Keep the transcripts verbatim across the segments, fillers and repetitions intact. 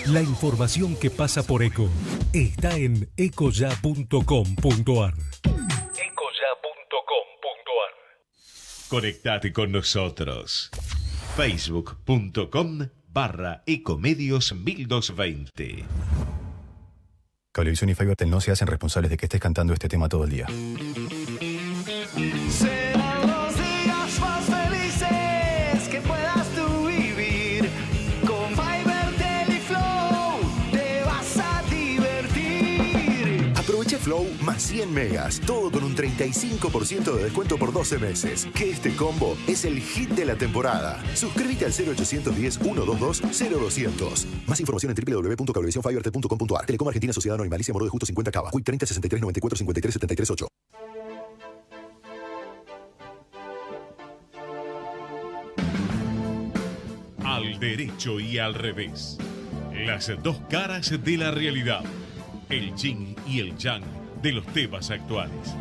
La información que pasa por ECO está en ecoya punto com punto ar. ecoya punto com punto ar. Conectate con nosotros. facebook punto com barra ecomedios mil doscientos veinte. Cablevisión y Fivertel no se hacen responsables de que estés cantando este tema todo el día. Serán los días más felices que puedas tú vivir. Con Fivertel y Flow te vas a divertir. Aprovecha Flow más cien megas, todo con un treinta y cinco por ciento de descuento por doce meses. Que este combo es el hit de la temporada. Suscríbete al cero ochocientos diez, ciento veintidós, cero doscientos. Más información en doble u doble u doble u punto cablevisión fivertel punto com punto ar. Telecom Argentina Sociedad Anónima Alicia Moro de Justo cincuenta Cava. Quick treinta, sesenta y tres, noventa y cuatro, cincuenta y tres, setenta y tres, ocho. Al derecho y al revés. Las dos caras de la realidad. El yin y el yang de los temas actuales.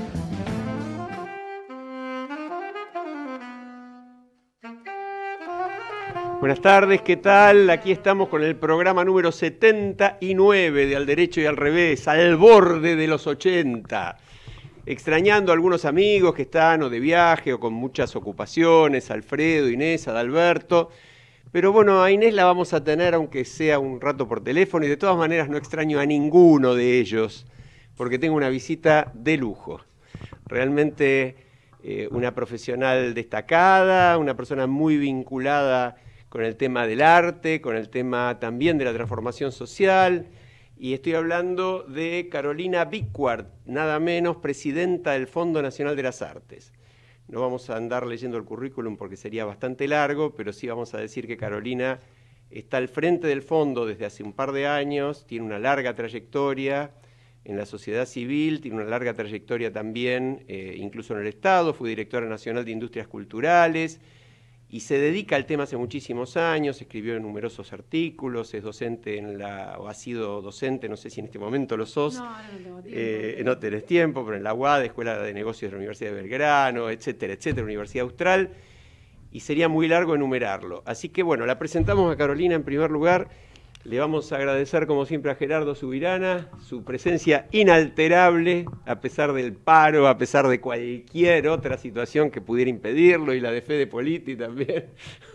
Buenas tardes, ¿qué tal? Aquí estamos con el programa número setenta y nueve de Al Derecho y al Revés, al borde de los ochenta. Extrañando a algunos amigos que están o de viaje o con muchas ocupaciones, Alfredo, Inés, Adalberto. Pero bueno, a Inés la vamos a tener aunque sea un rato por teléfono y de todas maneras no extraño a ninguno de ellos porque tengo una visita de lujo. Realmente eh, una profesional destacada, una persona muy vinculada con el tema del arte, con el tema también de la transformación social, y estoy hablando de Carolina Bicquart, nada menos presidenta del Fondo Nacional de las Artes. No vamos a andar leyendo el currículum porque sería bastante largo, pero sí vamos a decir que Carolina está al frente del fondo desde hace un par de años, tiene una larga trayectoria en la sociedad civil, tiene una larga trayectoria también, eh, incluso en el Estado, fue directora nacional de Industrias Culturales, y se dedica al tema hace muchísimos años, escribió numerosos artículos, es docente en la, o ha sido docente, no sé si en este momento lo sos, no, no, tengo tiempo, eh, no tenés tiempo, pero en la U A D, Escuela de Negocios de la Universidad de Belgrano, etcétera, etcétera, Universidad Austral, y sería muy largo enumerarlo. Así que bueno, la presentamos a Carolina en primer lugar. Le vamos a agradecer como siempre a Gerardo Subirana, su presencia inalterable, a pesar del paro, a pesar de cualquier otra situación que pudiera impedirlo, y la de Fede Politi también,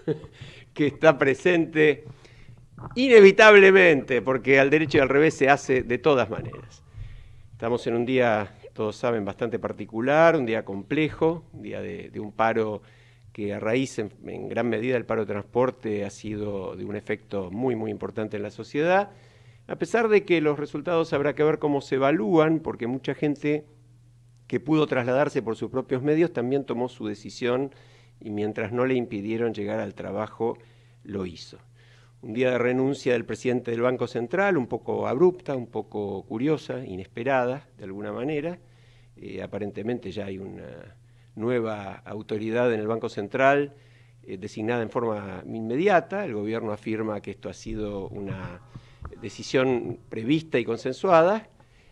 que está presente inevitablemente, porque al derecho y al revés se hace de todas maneras. Estamos en un día, todos saben, bastante particular, un día complejo, un día de, de un paro que a raíz, en, en gran medida, el paro de transporte ha sido de un efecto muy, muy importante en la sociedad, a pesar de que los resultados habrá que ver cómo se evalúan, porque mucha gente que pudo trasladarse por sus propios medios también tomó su decisión y mientras no le impidieron llegar al trabajo, lo hizo. Un día de renuncia del presidente del Banco Central, un poco abrupta, un poco curiosa, inesperada, de alguna manera. Eh, aparentemente ya hay una nueva autoridad en el Banco Central, eh, designada en forma inmediata. El gobierno afirma que esto ha sido una decisión prevista y consensuada.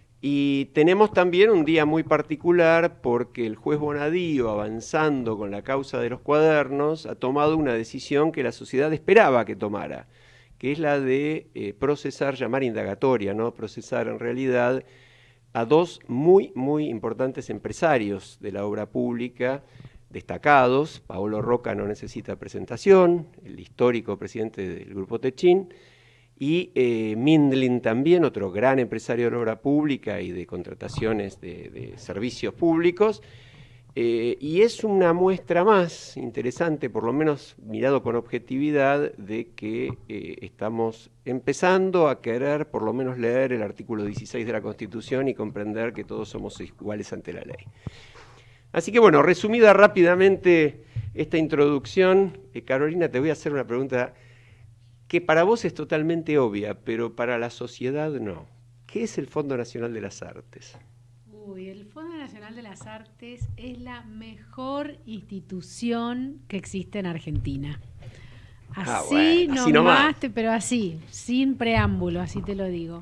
Y tenemos también un día muy particular porque el juez Bonadío, avanzando con la causa de los cuadernos, ha tomado una decisión que la sociedad esperaba que tomara, que es la de eh, procesar, llamar indagatoria, ¿no? Procesar en realidad a dos muy, muy importantes empresarios de la obra pública, destacados. Paolo Roca no necesita presentación, el histórico presidente del Grupo Techín, y eh, Mindlin también, otro gran empresario de la obra pública y de contrataciones de, de servicios públicos, eh, y es una muestra más interesante, por lo menos mirado con objetividad, de que eh, estamos empezando a querer por lo menos leer el artículo dieciséis de la Constitución y comprender que todos somos iguales ante la ley. Así que bueno, resumida rápidamente esta introducción, eh, Carolina, te voy a hacer una pregunta que para vos es totalmente obvia, pero para la sociedad no. ¿Qué es el Fondo Nacional de las Artes? Uy, el Fondo Nacional de las Artes es la mejor institución que existe en Argentina. Así, ah, bueno, así nomás, nomás, te, pero así, sin preámbulo, así te lo digo.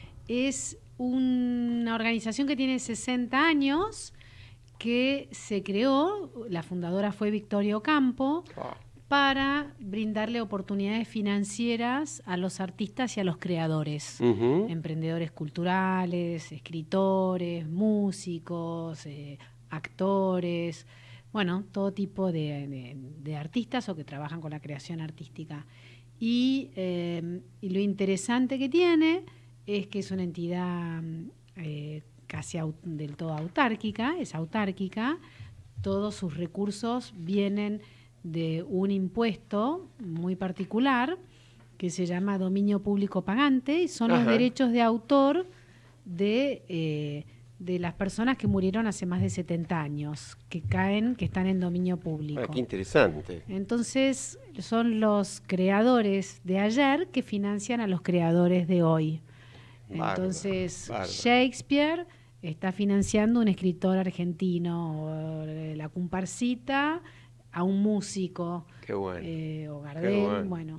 Es una organización que tiene sesenta años, que se creó, la fundadora fue Victoria Ocampo, oh. para brindarle oportunidades financieras a los artistas y a los creadores, uh-huh. emprendedores culturales, escritores, músicos, eh, actores, bueno, todo tipo de, de, de artistas o que trabajan con la creación artística. Y, eh, y lo interesante que tiene es que es una entidad eh, casi aut- del todo autárquica, es autárquica, todos sus recursos vienen de un impuesto muy particular que se llama dominio público pagante y son Ajá. los derechos de autor de, eh, de las personas que murieron hace más de setenta años, que caen, que están en dominio público. Ah, qué interesante. Entonces son los creadores de ayer que financian a los creadores de hoy. Bárbaro, Entonces bárbaro. Shakespeare está financiando un escritor argentino, o La Comparsita, a un músico, Qué bueno. eh, o Gardel, Qué bueno. bueno.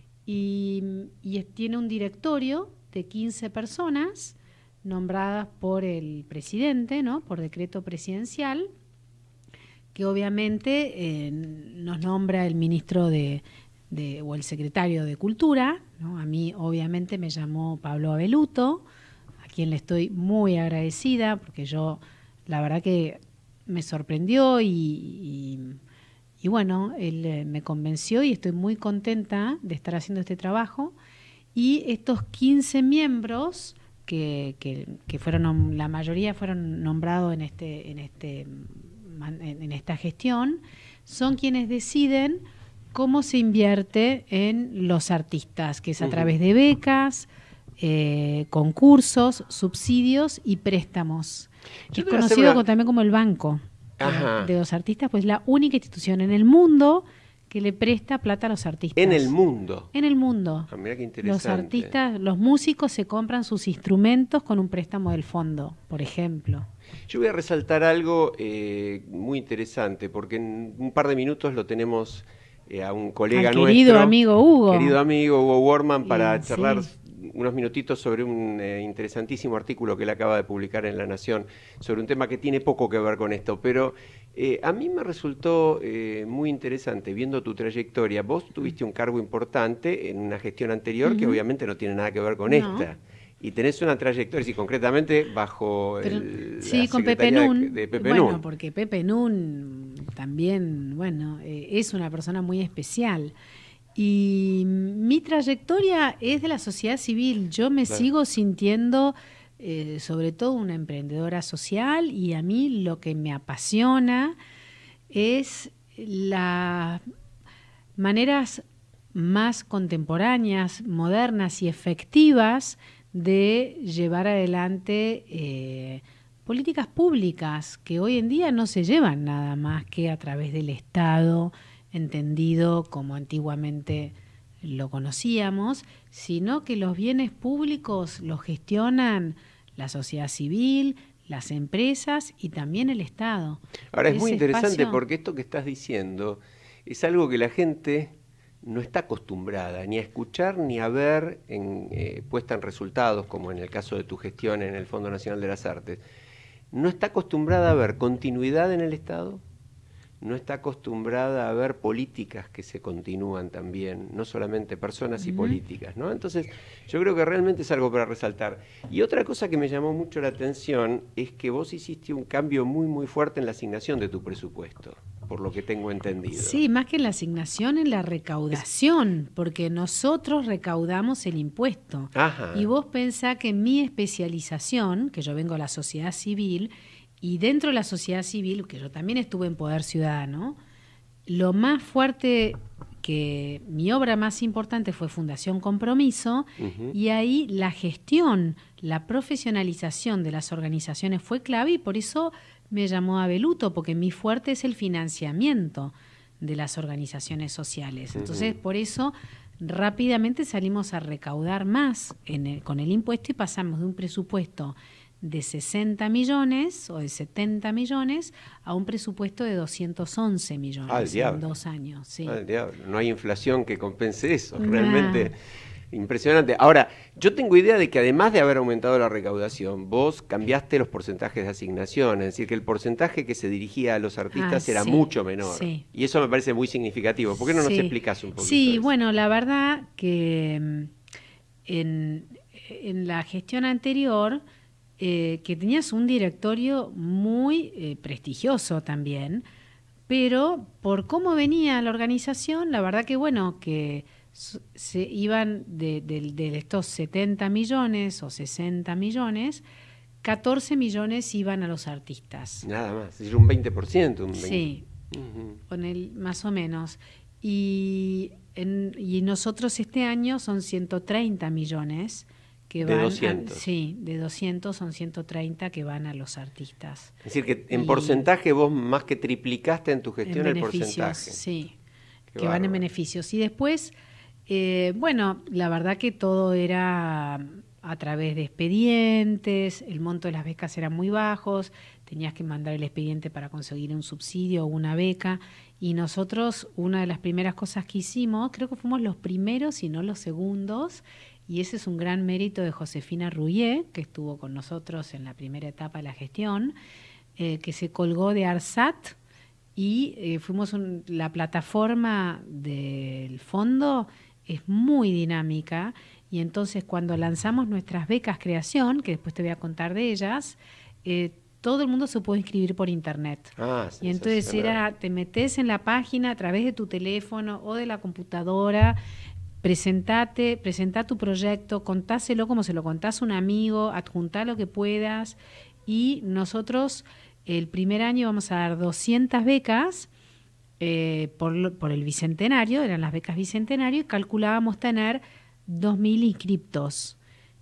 Y, y es, tiene un directorio de quince personas nombradas por el presidente, ¿no? Por decreto presidencial, que obviamente eh, nos nombra el ministro de, de, o el secretario de Cultura, ¿no? A mí obviamente me llamó Pablo Abeluto, a quien le estoy muy agradecida, porque yo, la verdad que me sorprendió y... y Y bueno, él eh, me convenció y estoy muy contenta de estar haciendo este trabajo. Y estos quince miembros, que, que, que fueron, la mayoría fueron nombrados en, este, en, este, en, en esta gestión, son quienes deciden cómo se invierte en los artistas, que es a uh-huh. través de becas, eh, concursos, subsidios y préstamos. Que es conocido una... también como el banco. Ajá. de los artistas, pues la única institución en el mundo que le presta plata a los artistas. En el mundo. En el mundo. Ah, mirá qué interesante. Los artistas, los músicos se compran sus instrumentos con un préstamo del fondo, por ejemplo. Yo voy a resaltar algo eh, muy interesante, porque en un par de minutos lo tenemos eh, a un colega Al nuestro. Querido amigo Hugo. Querido amigo Hugo Worman, para y, charlar sí. unos minutitos sobre un eh, interesantísimo artículo que él acaba de publicar en La Nación sobre un tema que tiene poco que ver con esto, pero eh, a mí me resultó eh, muy interesante viendo tu trayectoria. Vos tuviste un cargo importante en una gestión anterior uh-huh. que obviamente no tiene nada que ver con no. esta. Y tenés una trayectoria, sí, concretamente bajo Pero, el, sí, la con Pepe Nun. De Pepe bueno, Nun. porque Pepe Nun también, bueno, eh, es una persona muy especial. Y mi trayectoria es de la sociedad civil. Yo me claro. sigo sintiendo, eh, sobre todo, una emprendedora social, y a mí lo que me apasiona es las maneras más contemporáneas, modernas y efectivas de llevar adelante eh, políticas públicas que hoy en día no se llevan nada más que a través del Estado, entendido como antiguamente lo conocíamos, sino que los bienes públicos los gestionan la sociedad civil, las empresas y también el Estado. Ahora es Ese muy interesante espacio... porque esto que estás diciendo es algo que la gente no está acostumbrada ni a escuchar ni a ver en, eh, puesta en resultados, como en el caso de tu gestión en el Fondo Nacional de las Artes. No está acostumbrada a ver continuidad en el Estado, no está acostumbrada a ver políticas que se continúan también, no solamente personas y uh-huh. políticas, ¿no? Entonces, yo creo que realmente es algo para resaltar. Y otra cosa que me llamó mucho la atención es que vos hiciste un cambio muy, muy fuerte en la asignación de tu presupuesto, por lo que tengo entendido. Sí, más que en la asignación, en la recaudación, porque nosotros recaudamos el impuesto. Ajá. Y vos pensás que mi especialización, que yo vengo de la sociedad civil, y dentro de la sociedad civil, que yo también estuve en Poder Ciudadano, lo más fuerte, que mi obra más importante fue Fundación Compromiso, uh-huh. y ahí la gestión, la profesionalización de las organizaciones fue clave, y por eso me llamó Abeluto, porque mi fuerte es el financiamiento de las organizaciones sociales. Uh-huh. Entonces, por eso rápidamente salimos a recaudar más en el, con el impuesto, y pasamos de un presupuesto de sesenta millones o de setenta millones a un presupuesto de doscientos once millones Al en diablo. dos años. Sí. Al diablo. No hay inflación que compense eso. Nah. Realmente Impresionante. Ahora, yo tengo idea de que además de haber aumentado la recaudación, vos cambiaste los porcentajes de asignación, es decir, que el porcentaje que se dirigía a los artistas Ah, era sí, mucho menor. sí. Y eso me parece muy significativo. ¿Por qué no nos Sí. explicás un poquito Sí, eso? bueno, la verdad que mm, en, en la gestión anterior, eh, que tenías un directorio muy eh, prestigioso también, pero por cómo venía la organización, la verdad que bueno, que s- se iban de, de- de estos setenta millones o sesenta millones, catorce millones iban a los artistas. Nada más, es decir, un veinte por ciento. Un veinte. Sí, Ujú. con el más o menos. Y, en- y nosotros este año son ciento treinta millones que De van a- doscientos. sí, de doscientos son ciento treinta que van a los artistas. Es decir, que en Y- porcentaje vos más que triplicaste en tu gestión En el beneficios, porcentaje. sí, Qué que van bárbaro. en beneficios. Y después, eh, bueno, la verdad que todo era a través de expedientes, el monto de las becas era muy bajos, tenías que mandar el expediente para conseguir un subsidio o una beca, y nosotros, una de las primeras cosas que hicimos, creo que fuimos los primeros y no los segundos, y ese es un gran mérito de Josefina Rouillet, que estuvo con nosotros en la primera etapa de la gestión, eh, que se colgó de ARSAT, y eh, fuimos un- la plataforma del fondo es muy dinámica, y entonces cuando lanzamos nuestras becas creación, que después te voy a contar de ellas, eh, todo el mundo se puede inscribir por internet. Ah, Y entonces sensacional. era, te metes en la página a través de tu teléfono o de la computadora, presentate, presentá tu proyecto, contáselo como se lo contás a un amigo, adjuntá lo que puedas, y nosotros el primer año vamos a dar doscientas becas eh, por, lo- por el bicentenario, eran las becas bicentenario, y calculábamos tener dos mil inscriptos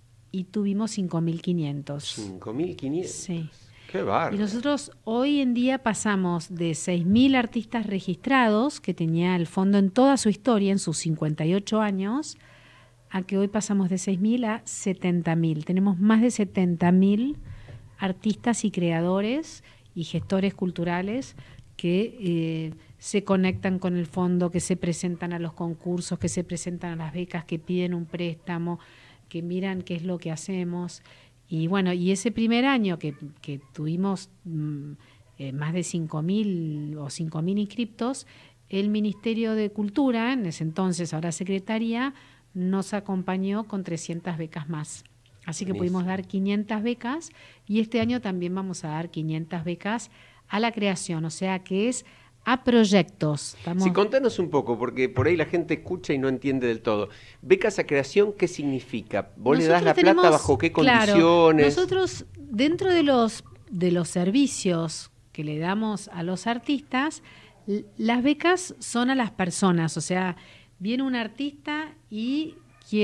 y tuvimos cinco mil quinientos. cinco mil quinientos. Sí. Qué bárbaro. Y nosotros hoy en día pasamos de seis mil artistas registrados, que tenía el fondo en toda su historia, en sus cincuenta y ocho años, a que hoy pasamos de seis mil a setenta mil. Tenemos más de setenta mil artistas y creadores y gestores culturales que eh, se conectan con el fondo, que se presentan a los concursos, que se presentan a las becas, que piden un préstamo, que miran qué es lo que hacemos. Y bueno, y ese primer año que, que tuvimos mm, eh, más de cinco mil o cinco mil inscriptos, el Ministerio de Cultura, en ese entonces ahora Secretaría, nos acompañó con trescientas becas más. Así que Buenísimo. pudimos dar quinientas becas, y este año también vamos a dar quinientas becas a la creación, o sea que es a proyectos. Estamos- Sí, contanos un poco, porque por ahí la gente escucha y no entiende del todo. Becas a creación, ¿qué significa? ¿Vos le das Nosotros la plata tenemos- bajo qué claro, condiciones? nosotros, dentro de los, de los servicios que le damos a los artistas, l- las becas son a las personas. O sea, viene un artista y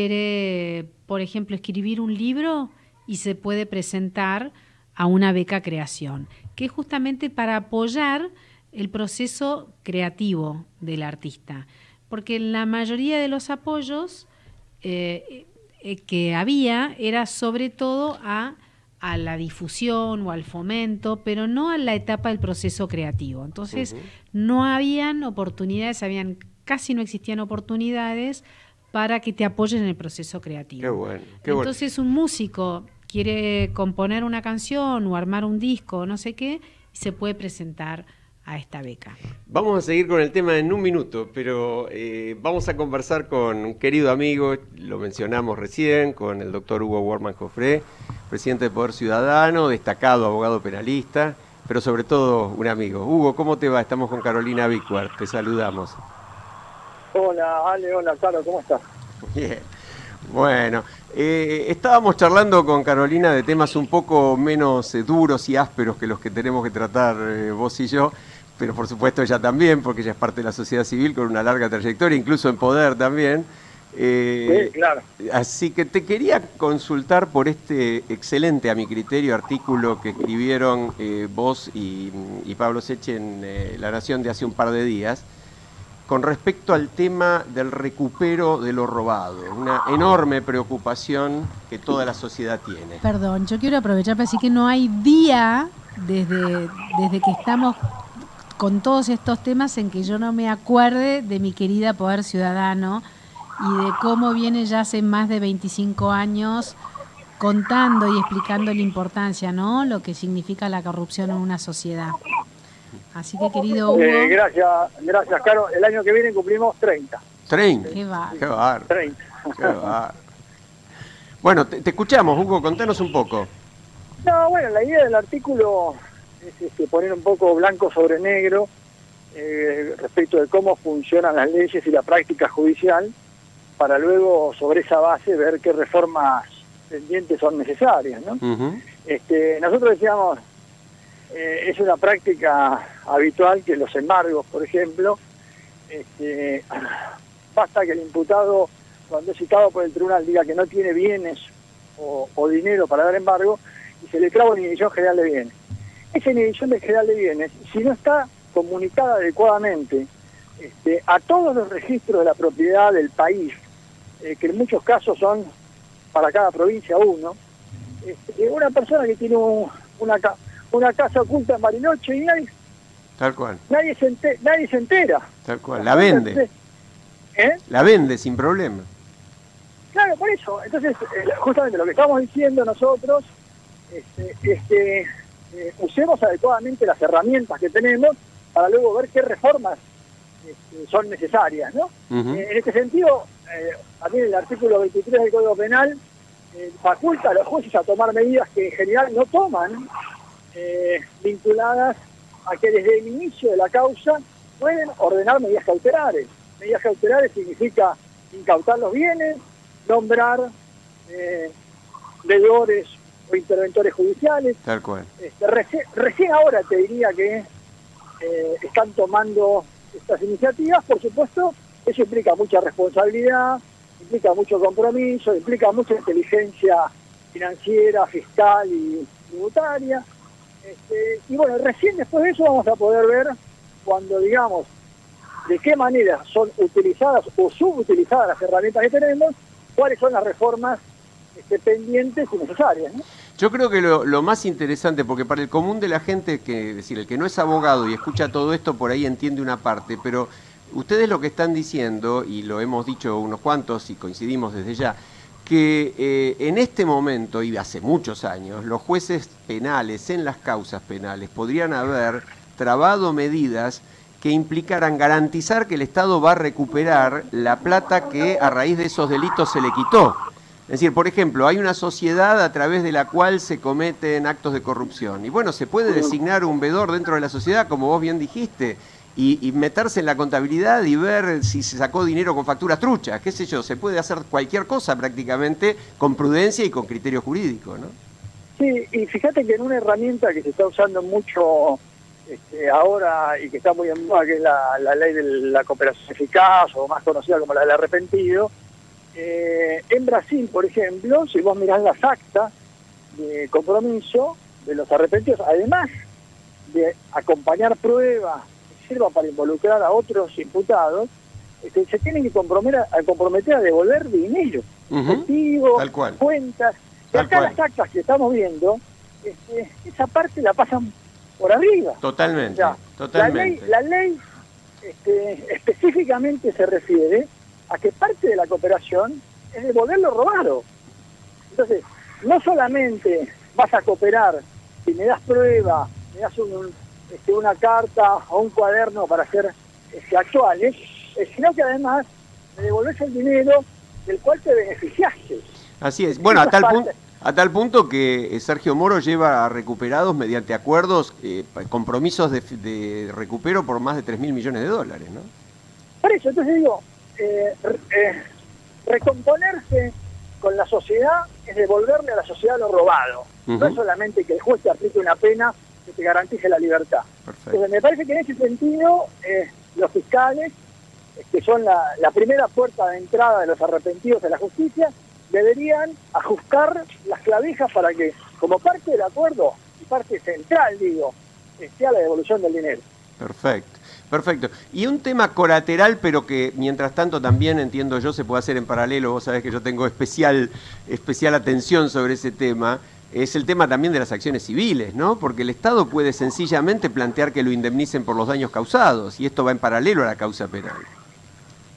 quiere, por ejemplo, escribir un libro y se puede presentar a una beca creación, que es justamente para apoyar el proceso creativo del artista. Porque la mayoría de los apoyos eh, eh, que había era sobre todo a, a la difusión o al fomento, pero no a la etapa del proceso creativo. Entonces, Ujú. no habían oportunidades, habían casi no existían oportunidades para que te apoyen en el proceso creativo. Qué bueno, qué bueno. Entonces, un músico quiere componer una canción o armar un disco, no sé qué, y se puede presentar a esta beca. Vamos a seguir con el tema en un minuto, pero eh, vamos a conversar con un querido amigo, lo mencionamos recién, con el doctor Hugo Wortmann Joffre, presidente de Poder Ciudadano, destacado abogado penalista, pero sobre todo un amigo. Hugo, ¿cómo te va? Estamos con Carolina Bickwart, te saludamos. Hola, Ale, hola, Caro, ¿cómo estás? Bien. Bueno, eh, estábamos charlando con Carolina de temas un poco menos eh, duros y ásperos que los que tenemos que tratar eh, vos y yo, pero por supuesto ella también, porque ella es parte de la sociedad civil con una larga trayectoria, incluso en poder también. Eh, Sí, claro. Así que te quería consultar por este excelente, a mi criterio, artículo que escribieron eh, vos y, y Pablo Seche en eh, La Nación de hace un par de días, con respecto al tema del recupero de lo robado, una enorme preocupación que toda la sociedad tiene. Perdón, yo quiero aprovechar para decir que no hay día desde, desde que estamos con todos estos temas en que yo no me acuerde de mi querida Poder Ciudadano y de cómo viene ya hace más de veinticinco años contando y explicando la importancia, ¿no? Lo que significa la corrupción en una sociedad. Así que, querido Hugo... Eh, gracias, gracias, Caro. El año que viene cumplimos treinta. treinta. Qué bárbaro. Qué bárbaro. treinta. Qué bárbaro. Bueno, te, te escuchamos, Hugo, contanos un poco. No, bueno, la idea del artículo es este, poner un poco blanco sobre negro eh, respecto de cómo funcionan las leyes y la práctica judicial, para luego, sobre esa base, ver qué reformas pendientes son necesarias, ¿no? Uh-huh. Este, nosotros decíamos, eh, es una práctica habitual que los embargos, por ejemplo, este, basta que el imputado, cuando es citado por el tribunal, diga que no tiene bienes o, o dinero para dar embargo, y se le clava una inhibición general de bienes. Esa inhibición de general de bienes, si no está comunicada adecuadamente este, a todos los registros de la propiedad del país, eh, que en muchos casos son para cada provincia uno, este, una persona que tiene un, una, una casa oculta en Bariloche y nadie, Tal cual. nadie, se, enter, nadie se entera. Tal cual. La vende. ¿Eh? La vende sin problema. Claro, por eso. Entonces, eh, justamente lo que estamos diciendo nosotros este, es que eh, usemos adecuadamente las herramientas que tenemos para luego ver qué reformas este, son necesarias, ¿no? Uh-huh. Eh, en este sentido, eh, también el artículo veintitrés del Código Penal eh, faculta a los jueces a tomar medidas que en general no toman, eh, vinculadas a que desde el inicio de la causa pueden ordenar medidas cautelares. Medidas cautelares significa incautar los bienes, nombrar eh, deudores o interventores judiciales. Tal cual. Este, recién, recién ahora te diría que eh, están tomando estas iniciativas. Por supuesto, eso implica mucha responsabilidad, implica mucho compromiso, implica mucha inteligencia financiera, fiscal y tributaria. Este, y bueno, recién después de eso vamos a poder ver cuando, digamos, de qué manera son utilizadas o subutilizadas las herramientas que tenemos, cuáles son las reformas este, pendientes y necesarias, ¿no? Yo creo que lo, lo más interesante, porque para el común de la gente, que es decir, el que no es abogado y escucha todo esto, por ahí entiende una parte, pero ustedes lo que están diciendo, y lo hemos dicho unos cuantos y coincidimos desde ya, que eh, en este momento, y hace muchos años, los jueces penales en las causas penales podrían haber trabado medidas que implicaran garantizar que el Estado va a recuperar la plata que a raíz de esos delitos se le quitó. Es decir, por ejemplo, hay una sociedad a través de la cual se cometen actos de corrupción. Y bueno, se puede designar un vedor dentro de la sociedad, como vos bien dijiste, y, y meterse en la contabilidad y ver si se sacó dinero con facturas truchas, qué sé yo, se puede hacer cualquier cosa prácticamente con prudencia y con criterio jurídico, ¿no? Sí, y fíjate que en una herramienta que se está usando mucho este, ahora y que está muy en moda, que es la, la ley de la cooperación eficaz, o más conocida como la del arrepentido, eh, en Brasil, por ejemplo, si vos mirás las actas de compromiso de los arrepentidos, además de acompañar pruebas que sirvan para involucrar a otros imputados, este, se tienen que comprometer a, a comprometer a devolver dinero, Uh-huh. efectivo, Tal cual. cuentas. Y Tal acá cual. las actas que estamos viendo, este, esa parte la pasan por arriba. Totalmente, O sea, totalmente. La ley, la ley este, específicamente se refiere a que parte de la cooperación es devolver lo robado. Entonces, no solamente vas a cooperar si me das prueba, me das un, un, este, una carta o un cuaderno para hacer este, actuales, eh, sino que además me devolves el dinero del cual te beneficiaste. Así es. Bueno, a Esa tal, parte- punto, a tal punto que eh, Sergio Moro lleva recuperados mediante acuerdos eh, compromisos de, de recupero por más de tres mil millones de dólares, ¿no? Por eso, entonces digo, eh, eh, recomponerse con la sociedad es devolverle a la sociedad lo robado. Uh-huh. No es solamente que el juez te aplique una pena que te garantice la libertad. Perfecto. Entonces me parece que en ese sentido eh, los fiscales, eh, que son la, la primera puerta de entrada de los arrepentidos de la justicia, deberían ajustar las clavijas para que, como parte del acuerdo, y parte central, digo, eh, sea la devolución del dinero. Perfecto, perfecto. Y un tema colateral, pero que mientras tanto también entiendo yo se puede hacer en paralelo, vos sabés que yo tengo especial, especial atención sobre ese tema, es el tema también de las acciones civiles, ¿no? Porque el Estado puede sencillamente plantear que lo indemnicen por los daños causados, y esto va en paralelo a la causa penal.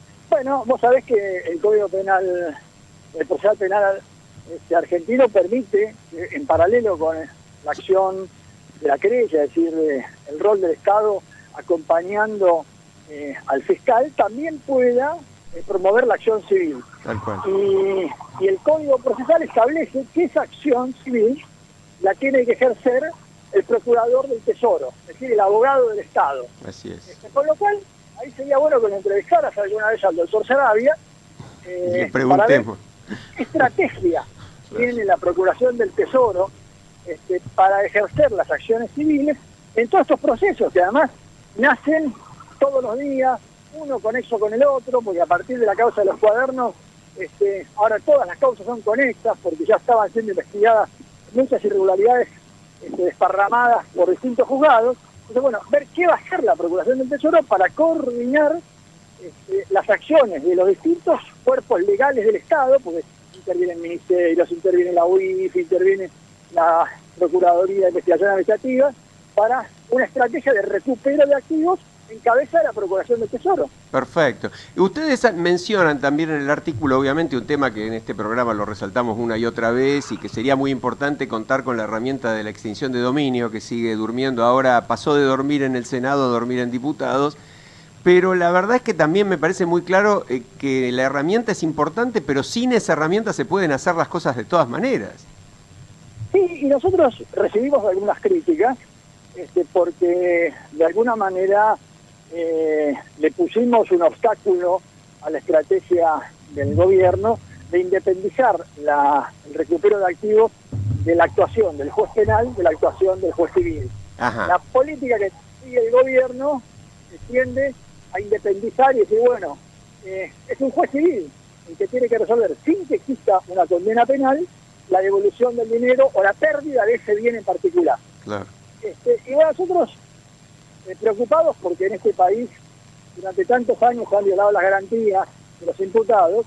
Bueno, vos sabés que el Código Penal, el procesal penal este, argentino permite, eh, en paralelo con la acción de la querella, es decir, eh, el rol del Estado acompañando eh, al fiscal, también pueda eh, promover la acción civil. Tal cual. Y, y el Código Procesal establece que esa acción civil la tiene que ejercer el procurador del Tesoro, es decir, el abogado del Estado. Así es. Este, con lo cual, ahí sería bueno que lo entrevistaras alguna vez al doctor Sarabia, eh, Le preguntemos. para ver qué estrategia tiene la Procuración del Tesoro este, para ejercer las acciones civiles en todos estos procesos, que además nacen todos los días, uno conexo con el otro, porque a partir de la causa de los cuadernos, este, ahora todas las causas son conexas, porque ya estaban siendo investigadas muchas irregularidades este, desparramadas por distintos juzgados. Entonces, bueno, ver qué va a hacer la Procuración del Tesoro para coordinar este, las acciones de los distintos cuerpos legales del Estado, porque intervienen ministerios, interviene la U I F, interviene la Procuraduría de Investigación Administrativa, para una estrategia de recupero de activos en cabeza de la Procuración del Tesoro. Perfecto. Y ustedes mencionan también en el artículo, obviamente, un tema que en este programa lo resaltamos una y otra vez y que sería muy importante contar con la herramienta de la extinción de dominio, que sigue durmiendo. Ahora pasó de dormir en el Senado a dormir en diputados. Pero la verdad es que también me parece muy claro eh, que la herramienta es importante, pero sin esa herramienta se pueden hacer las cosas de todas maneras. Sí, y nosotros recibimos algunas críticas, este, porque de alguna manera eh, le pusimos un obstáculo a la estrategia del gobierno de independizar la, el recupero de activos de la actuación del juez penal, de la actuación del juez civil. Ajá. La política que sigue el gobierno tiende a independizar y decir, bueno, eh, es un juez civil el que tiene que resolver, sin que exista una condena penal, la devolución del dinero o la pérdida de ese bien en particular. Claro. Este, y bueno, nosotros eh, preocupados porque en este país durante tantos años se han violado las garantías de los imputados,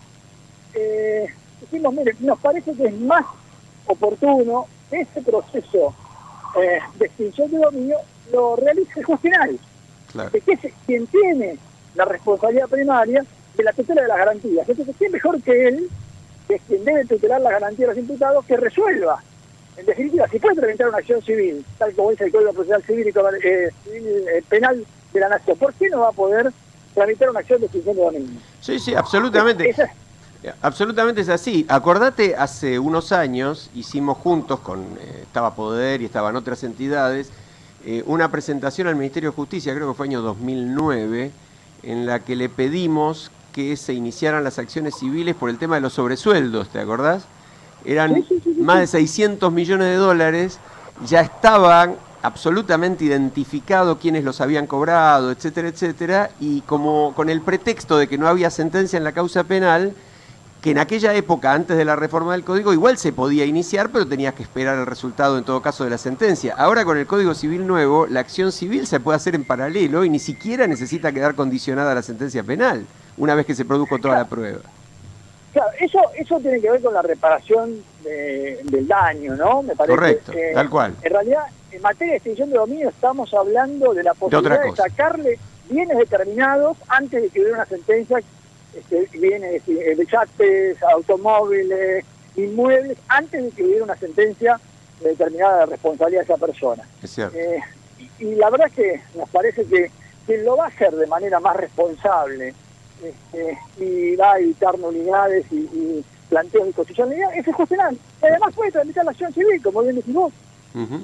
eh, decimos, mire, nos parece que es más oportuno que ese proceso eh, de extinción de dominio lo realice el juez penal. Claro. Que es quien tiene la responsabilidad primaria de la tutela de las garantías. Entonces, ¿quién mejor que él, que es quien debe tutelar las garantías de los imputados, que resuelva? En definitiva, si puede tramitar una acción civil, tal como dice el Código Procesal Civil y eh, civil, eh, Penal de la Nación, ¿por qué no va a poder tramitar una acción de extinción de dominio? Sí, sí, absolutamente. Esa, Absolutamente es así. Acordate, hace unos años hicimos juntos, con eh, estaba Poder y estaban otras entidades, eh, una presentación al Ministerio de Justicia, creo que fue año dos mil nueve, en la que le pedimos que se iniciaran las acciones civiles por el tema de los sobresueldos, ¿te acordás? Eran sí, sí, sí, sí. más de seiscientos millones de dólares, ya estaban absolutamente identificado quiénes los habían cobrado, etcétera, etcétera, y como con el pretexto de que no había sentencia en la causa penal, que en aquella época, antes de la reforma del Código, igual se podía iniciar, pero tenías que esperar el resultado en todo caso de la sentencia. Ahora con el Código Civil nuevo, la acción civil se puede hacer en paralelo y ni siquiera necesita quedar condicionada a la sentencia penal, una vez que se produjo toda la prueba. Claro, eso, eso tiene que ver con la reparación de, del daño, ¿no? Me parece. Correcto, eh, tal cual. En realidad, en materia de extinción de dominio estamos hablando de la posibilidad de, de sacarle bienes determinados antes de que hubiera una sentencia, este, bienes de yates, automóviles, inmuebles, antes de que hubiera una sentencia determinada de responsabilidad de esa persona. Es cierto. Eh, y, y la verdad es que nos parece que quien lo va a hacer de manera más responsable este, y va a evitar nulidades y, y planteos de inconstitucionalidad, ese es juez penal. Y además puede tramitar la acción civil, como bien decís vos. Uh-huh.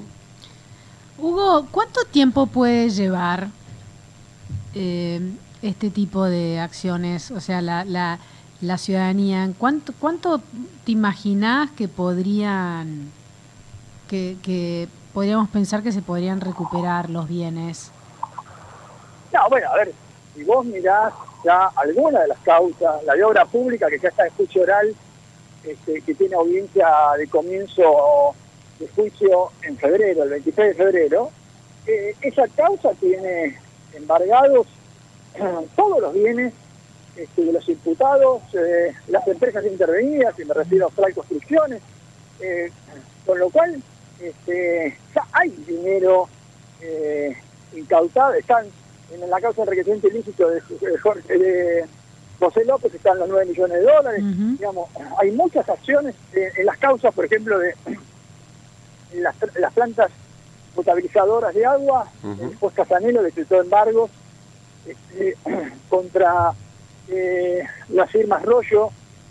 Hugo, ¿cuánto tiempo puede llevar eh, este tipo de acciones? O sea, la, la, la ciudadanía, ¿cuánto, ¿cuánto te imaginás que podrían, que, que podríamos pensar que se podrían recuperar los bienes? No, bueno, a ver, si vos mirás ya alguna de las causas, la de obra pública que ya está en juicio oral, este, que tiene audiencia de comienzo de juicio en febrero, el veintiséis de febrero, eh, esa causa tiene embargados eh, todos los bienes este, de los imputados, eh, las empresas intervenidas, y me refiero a Fray Construcciones, eh, con lo cual este, ya hay dinero eh, incautado, están en la causa de enriquecimiento ilícito de, de, Jorge, de, José López están los nueve millones de dólares. Ujú. Digamos, hay muchas acciones en, en las causas, por ejemplo, de en las, las plantas potabilizadoras de agua. Ujú. El juez Casanelo decretó embargos este, contra eh, las firmas Rollo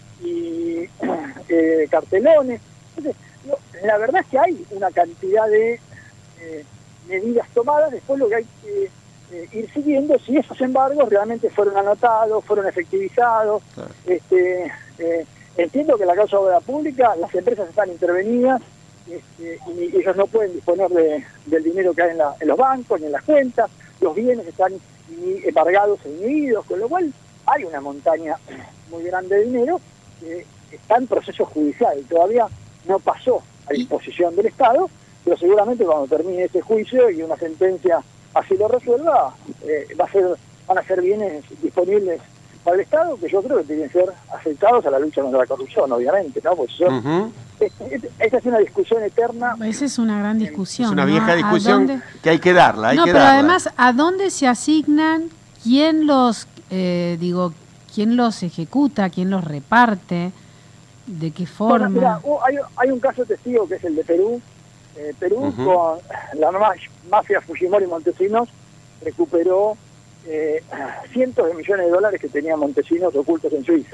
y eh, Cartelones. Entonces, no, la verdad es que hay una cantidad de eh, medidas tomadas. Después lo que hay que eh, ir siguiendo si esos embargos realmente fueron anotados, fueron efectivizados. Claro. Este, eh, entiendo que la causa de obra pública, las empresas están intervenidas este, y ellos no pueden disponer de, del dinero que hay en, la, en los bancos ni en las cuentas. Los bienes están inhi- embargados e inhibidos, con lo cual hay una montaña muy grande de dinero que está en proceso judicial y todavía no pasó a disposición del Estado, pero seguramente cuando termine este juicio y una sentencia así lo resuelva, eh, va a ser, van a ser bienes disponibles para el Estado, que yo creo que tienen que ser afectados a la lucha contra la corrupción, obviamente, ¿no? Pues yo, Ujú. este, este, esta es una discusión eterna. Esa es una gran discusión. Es una ¿no? vieja ¿A discusión dónde- que hay que darla, hay no, que pero darla. además, ¿a dónde se asignan? ¿Quién los, eh, digo, quién los ejecuta? ¿Quién los reparte? ¿De qué forma? Bueno, mira, uh, hay, hay un caso testigo que es el de Perú. Eh, Perú, Ujú. con la ma- mafia Fujimori Montesinos, recuperó eh, cientos de millones de dólares que tenía Montesinos ocultos en Suiza.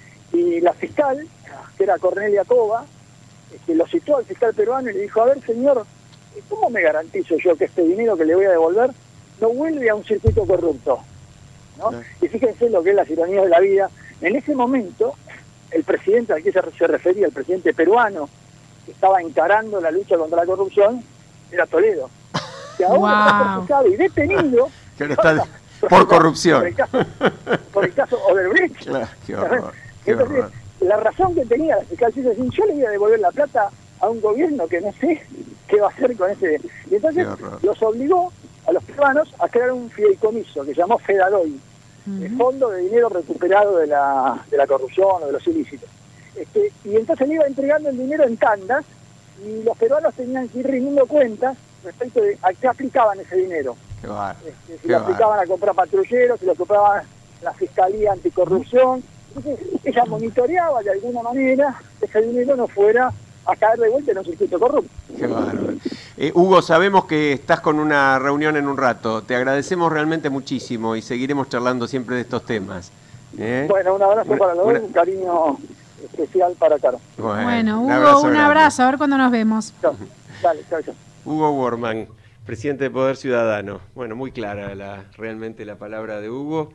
Y la fiscal, que era Cornelia Cova, este, lo citó al fiscal peruano y le dijo: a ver, señor, ¿cómo me garantizo yo que este dinero que le voy a devolver no vuelve a un circuito corrupto? ¿No? Claro. Y fíjense lo que es las ironías de la vida. En ese momento, el presidente al que se, se refería, el presidente peruano, que estaba encarando la lucha contra la corrupción, era Toledo, que ahora Wow. está procesado y detenido Que ahora está por corrupción. por el caso, por el caso Odebrecht. Claro, qué horror, qué Entonces, horror. la razón que tenía la fiscal es decir, yo le voy a devolver la plata a un gobierno que no sé qué va a hacer con ese. Y entonces Qué horror. los obligó a los peruanos a crear un fideicomiso que llamó Fedadoy, el fondo de dinero recuperado de la, de la corrupción o de los ilícitos. Este, y entonces le iba entregando el dinero en tandas y los peruanos tenían que ir rindiendo cuentas respecto de a qué aplicaban ese dinero. Qué bárbaro, Este, si qué lo bárbaro. aplicaban a comprar patrulleros, si lo compraban la Fiscalía Anticorrupción. Entonces ella monitoreaba de alguna manera que ese dinero no fuera a caer de vuelta en un circuito corrupto. Qué bárbaro. Eh, Hugo, sabemos que estás con una reunión en un rato. Te agradecemos realmente muchísimo y seguiremos charlando siempre de estos temas. ¿Eh? Bueno, un abrazo Una- para los una- dos, un cariño especial para Caro. Bueno, un Hugo, abrazo un grande. abrazo, a ver cuándo nos vemos. Chao. Dale, chao, chao. Hugo Worman, presidente de Poder Ciudadano. Bueno, muy clara la, realmente la palabra de Hugo.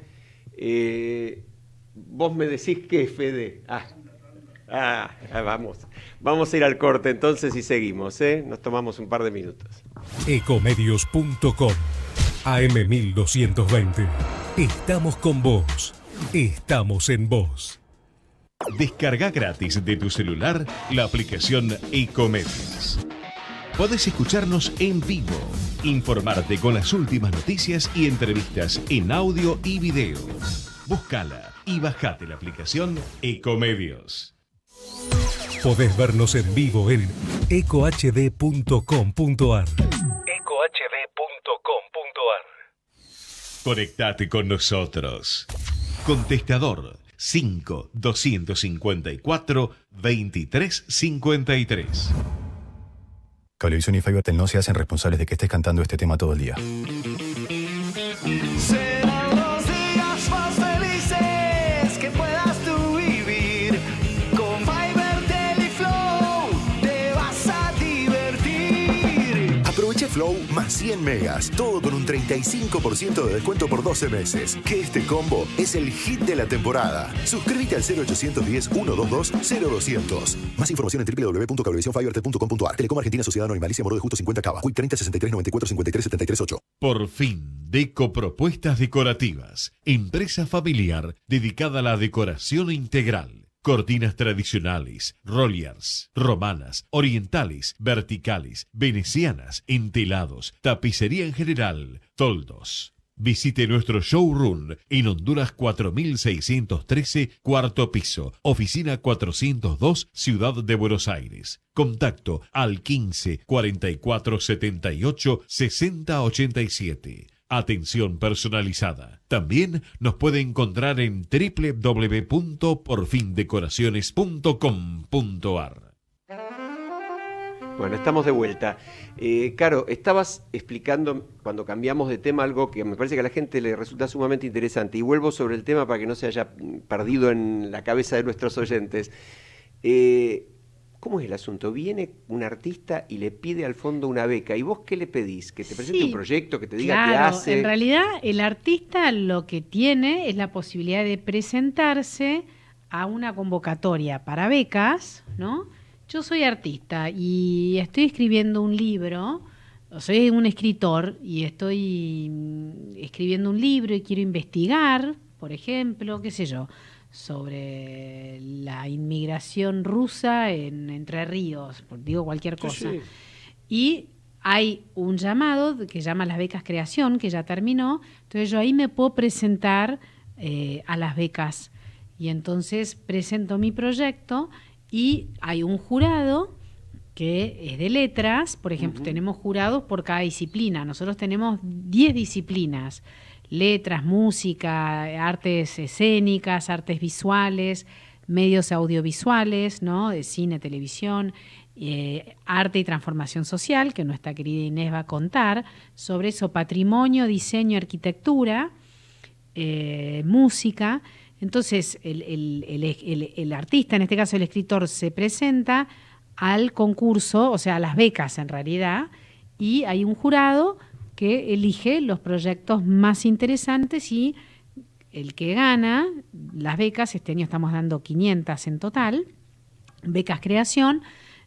Eh, vos me decís qué, Fede. Ah, ah, ah, vamos. Vamos a ir al corte entonces y seguimos, ¿eh? Nos tomamos un par de minutos. Ecomedios punto com A M mil doscientos veinte. Estamos con vos. Estamos en vos. Descarga gratis de tu celular la aplicación Ecomedios. Podés escucharnos en vivo, informarte con las últimas noticias y entrevistas en audio y video. Búscala y bajate la aplicación Ecomedios. Podés vernos en vivo en eco h d punto com punto a r. eco h d punto com punto a r. Conectate con nosotros. Contestador cinco doscientos cincuenta y cuatro veintitrés cincuenta y tres. Cablevisión y Fivertel no se hacen responsables de que estés cantando este tema todo el día. Serán los días más felices que puedas tú vivir. Con Fivertel y Flow te vas a divertir. Aprovecha Flow más cien megas, todo con un treinta y cinco por ciento de descuento por doce meses. Que este combo es el hit de la temporada. Suscríbete al cero ochocientos diez, ciento veintidós, cero doscientos. Más información en w w w punto cablevisión fivertel punto com punto a r. Telecom Argentina Sociedad Anónima Alicia Moro de Justo cincuenta Cava. Quick treinta sesenta y tres noventa y cuatro cincuenta y tres setenta y tres ocho. Por fin, Deco Propuestas Decorativas, empresa familiar dedicada a la decoración integral. Cortinas tradicionales, rolliers, romanas, orientales, verticales, venecianas, entelados, tapicería en general, toldos. Visite nuestro showroom en Honduras cuatro mil seiscientos trece, cuarto piso, oficina cuatrocientos dos, Ciudad de Buenos Aires. Contacto al quince, cuarenta y cuatro, setenta y ocho, sesenta ochenta y siete. Atención personalizada. También nos puede encontrar en doble u doble u doble u punto por fin decoraciones punto com punto a r. Bueno, estamos de vuelta. Eh, Caro, estabas explicando cuando cambiamos de tema algo que me parece que a la gente le resulta sumamente interesante. Y vuelvo sobre el tema para que no se haya perdido en la cabeza de nuestros oyentes. Eh, ¿Cómo es el asunto? Viene un artista y le pide al fondo una beca. ¿Y vos qué le pedís? ¿Que te presente Sí, un proyecto? ¿Que te diga claro, qué hace? En realidad, el artista lo que tiene es la posibilidad de presentarse a una convocatoria para becas, ¿no? Yo soy artista y estoy escribiendo un libro, soy un escritor y estoy escribiendo un libro y quiero investigar, por ejemplo, qué sé yo, sobre la inmigración rusa en Entre Ríos, digo cualquier cosa. Sí, sí. Y hay un llamado que se llama las becas creación, que ya terminó, entonces yo ahí me puedo presentar eh, a las becas y entonces presento mi proyecto. Y hay un jurado que es de letras, por ejemplo, uh-huh. tenemos jurados por cada disciplina. Nosotros tenemos diez disciplinas, letras, música, artes escénicas, artes visuales, medios audiovisuales, ¿no? De cine, televisión, eh, arte y transformación social, que nuestra querida Inés va a contar, sobre eso, patrimonio, diseño, arquitectura, eh, música. Entonces, el, el, el, el, el artista, en este caso el escritor, se presenta al concurso, o sea, a las becas en realidad, y hay un jurado que elige los proyectos más interesantes y el que gana las becas, este año estamos dando quinientas en total, becas creación,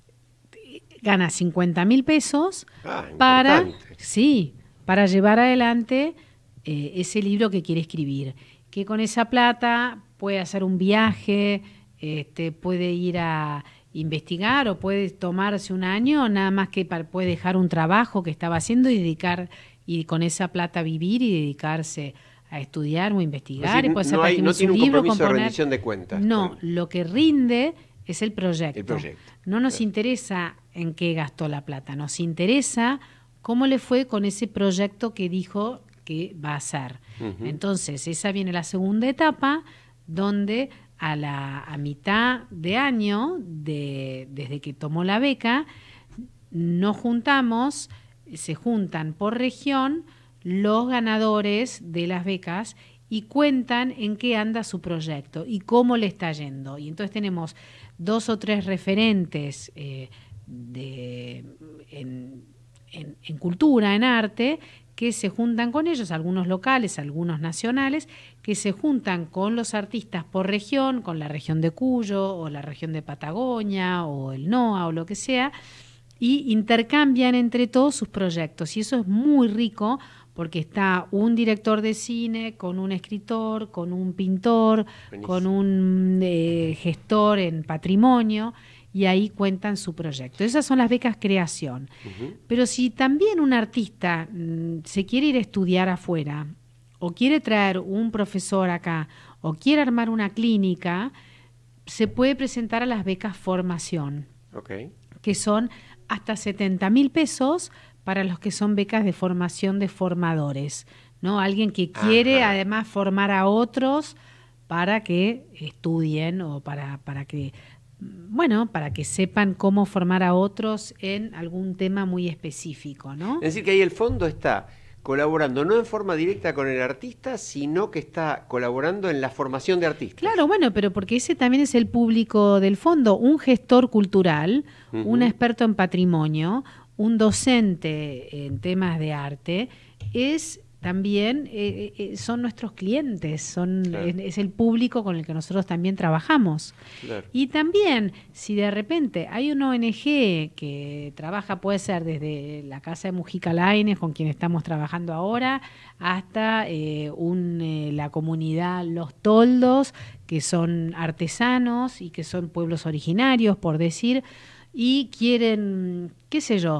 gana cincuenta mil pesos ah, para, importante. sí, para llevar adelante eh, ese libro que quiere escribir. Que con esa plata puede hacer un viaje, este, puede ir a investigar o puede tomarse un año, nada más que para, puede dejar un trabajo que estaba haciendo y dedicar y con esa plata vivir y dedicarse a estudiar o investigar. Es decir, y puede no, hay, no tiene un libro, compromiso componer. de rendición de cuentas. No, Bueno. lo que rinde es el proyecto. El proyecto. No nos Claro. interesa en qué gastó la plata, nos interesa cómo le fue con ese proyecto que dijo que va a hacer. Uh-huh. Entonces, esa viene la segunda etapa, donde a la a mitad de año, de, desde que tomó la beca, nos juntamos, se juntan por región los ganadores de las becas y cuentan en qué anda su proyecto y cómo le está yendo. Y entonces tenemos dos o tres referentes eh, de, en, en, en cultura, en arte, que se juntan con ellos, algunos locales, algunos nacionales, que se juntan con los artistas por región, con la región de Cuyo o la región de Patagonia o el NOA o lo que sea, y intercambian entre todos sus proyectos. Y eso es muy rico porque está un director de cine con un escritor, con un pintor, Buenísimo. con un eh, gestor en patrimonio, y ahí cuentan su proyecto. Esas son las becas creación. Uh-huh. Pero si también un artista mmm, se quiere ir a estudiar afuera, o quiere traer un profesor acá, o quiere armar una clínica, se puede presentar a las becas formación, okay. que son hasta setenta mil pesos para los que son becas de formación de formadores, ¿no? Alguien que quiere Ajá. además formar a otros para que estudien o para, para que... Bueno, para que sepan cómo formar a otros en algún tema muy específico, ¿no? Es decir, que ahí el fondo está colaborando no en forma directa con el artista, sino que está colaborando en la formación de artistas. Claro, bueno, pero porque ese también es el público del fondo, un gestor cultural, uh-huh. un experto en patrimonio, un docente en temas de arte, es... también eh, eh, son nuestros clientes, son claro. es, es el público con el que nosotros también trabajamos. Claro. Y también, si de repente hay una O N G que trabaja, puede ser desde la Casa de Mujica Lainez, con quien estamos trabajando ahora, hasta eh, un, eh, la comunidad Los Toldos, que son artesanos y que son pueblos originarios, por decir, y quieren, qué sé yo,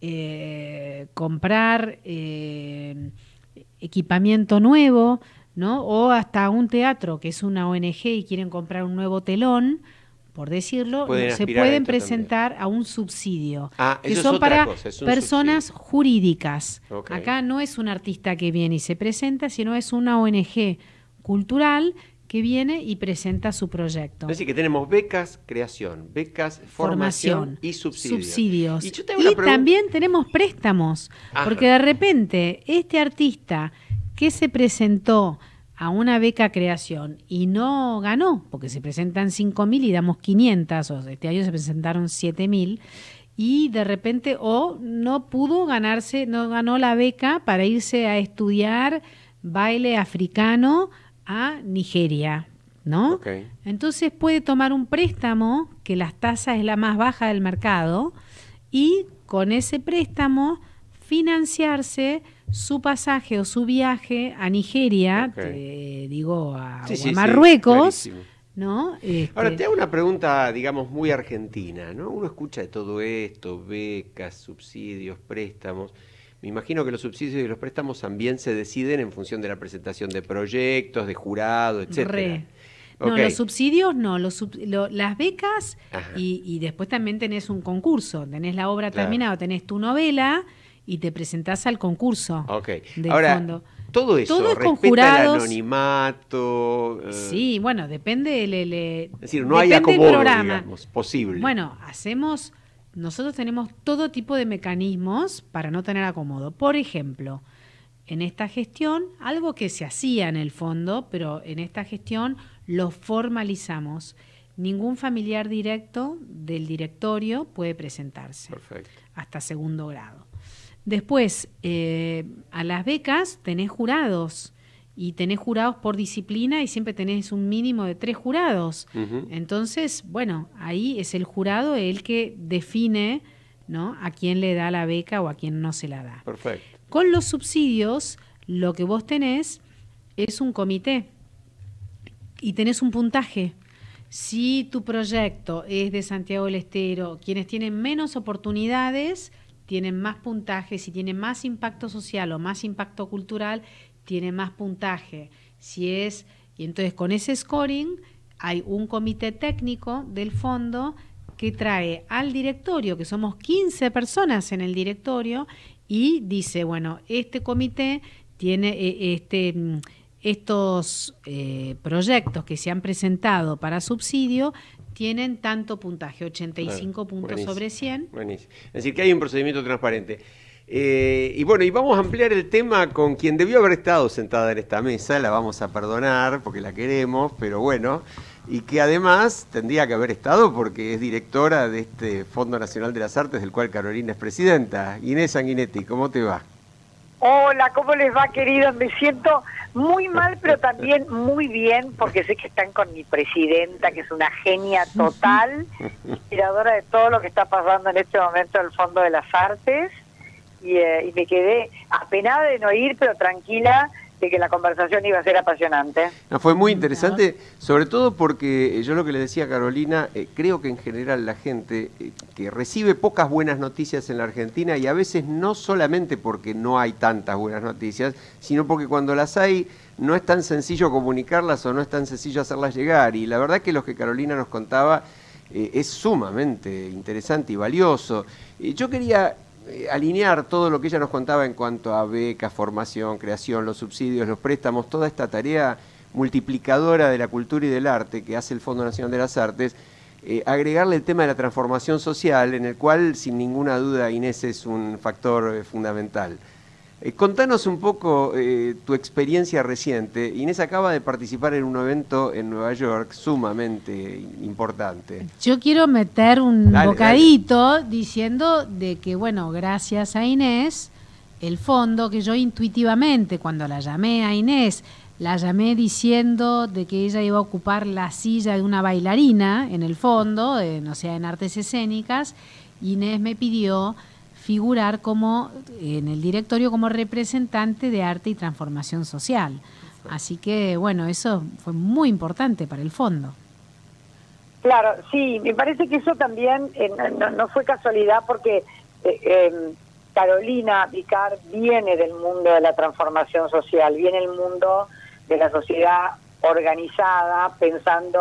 eh, comprar... Eh, equipamiento nuevo, ¿no? O hasta un teatro que es una O N G y quieren comprar un nuevo telón, por decirlo, Pueden se aspirar a pueden esto presentar a un subsidio, Ah, que eso es son otra para cosa, es un personas subsidio. jurídicas. Ok. Acá no es un artista que viene y se presenta, sino es una O N G cultural que viene y presenta su proyecto. Es decir, que tenemos becas, creación, becas, formación, Formación, y subsidios. subsidios. Y, yo te hago una Y pregunta- también tenemos préstamos, Ajá. porque de repente este artista que se presentó a una beca creación y no ganó, porque se presentan cinco mil y damos quinientas, o este año se presentaron siete mil, y de repente o no pudo ganarse, no ganó la beca para irse a estudiar baile africano a Nigeria, ¿no? Ok. Entonces puede tomar un préstamo, que las tasas es la más baja del mercado, y con ese préstamo financiarse su pasaje o su viaje a Nigeria, Ok. te digo, a, Sí, o sí, a sí, Marruecos, clarísimo. ¿no? Este, Ahora, te hago una pregunta, digamos, muy argentina, ¿no? Uno escucha de todo esto, becas, subsidios, préstamos. Me imagino que los subsidios y los préstamos también se deciden en función de la presentación de proyectos, de jurado, etcétera. Re. No, Ok. los subsidios no, los sub- lo- las becas Ajá. y, y después también tenés un concurso, tenés la obra Claro. terminada, tenés tu novela y te presentás al concurso Ok. del Ahora, fondo. todo eso Todo es con respeta jurados. el anonimato. eh, Sí, bueno, depende el, el- el- Es decir, no hay depende del acomodo, programa. digamos, posible. Bueno, hacemos, nosotros tenemos todo tipo de mecanismos para no tener acomodo. Por ejemplo, en esta gestión, algo que se hacía en el fondo, pero en esta gestión lo formalizamos. Ningún familiar directo del directorio puede presentarse Perfecto. hasta segundo grado. Después, eh, a las becas tenés jurados y tenés jurados por disciplina y siempre tenés un mínimo de tres jurados. Ujú. Entonces, bueno, ahí es el jurado el que define, ¿no?, a quién le da la beca o a quién no se la da. Perfecto. Con los subsidios, lo que vos tenés es un comité y tenés un puntaje. Si tu proyecto es de Santiago del Estero, quienes tienen menos oportunidades tienen más puntaje, si tienen más impacto social o más impacto cultural, tienen más puntaje. Si es, y entonces con ese scoring hay un comité técnico del fondo que trae al directorio, que somos quince personas en el directorio, y dice, bueno, este comité tiene eh, este mm, estos eh, proyectos que se han presentado para subsidio tienen tanto puntaje, ochenta y cinco Claro, puntos buenísimo, sobre cien. Buenísimo. Es decir, que hay un procedimiento transparente. Eh, y bueno, y vamos a ampliar el tema con quien debió haber estado sentada en esta mesa, la vamos a perdonar porque la queremos, pero bueno, y que además tendría que haber estado porque es directora de este Fondo Nacional de las Artes, del cual Carolina es presidenta. Inés Sanguinetti, ¿cómo te va? Hola, ¿cómo les va, queridos? Me siento muy mal, pero también muy bien, porque sé que están con mi presidenta, que es una genia total, inspiradora de todo lo que está pasando en este momento en el Fondo de las Artes, y, eh, y me quedé apenada de no ir, pero tranquila de que la conversación iba a ser apasionante. No, fue muy interesante, sobre todo porque eh, yo lo que le decía a Carolina, eh, creo que en general la gente eh, que recibe pocas buenas noticias en la Argentina, y a veces no solamente porque no hay tantas buenas noticias, sino porque cuando las hay no es tan sencillo comunicarlas o no es tan sencillo hacerlas llegar. Y la verdad que lo que Carolina nos contaba eh, es sumamente interesante y valioso. Eh, yo quería Eh, alinear todo lo que ella nos contaba en cuanto a becas, formación, creación, los subsidios, los préstamos, toda esta tarea multiplicadora de la cultura y del arte que hace el Fondo Nacional de las Artes, eh, agregarle el tema de la transformación social, en el cual sin ninguna duda Inés es un factor eh, fundamental. Eh, contanos un poco eh, tu experiencia reciente. Inés acaba de participar en un evento en Nueva York sumamente importante. Yo quiero meter un Dale, bocadito diciendo de que, bueno, gracias a Inés, el fondo, que yo intuitivamente, cuando la llamé a Inés, la llamé diciendo de que ella iba a ocupar la silla de una bailarina en el fondo, en, o sea, en artes escénicas. Inés me pidió figurar como en el directorio como representante de arte y transformación social. Así que, bueno, eso fue muy importante para el fondo. Claro, sí, me parece que eso también eh, no, no fue casualidad, porque eh, eh, Carolina Vicar viene del mundo de la transformación social, viene del mundo de la sociedad organizada, pensando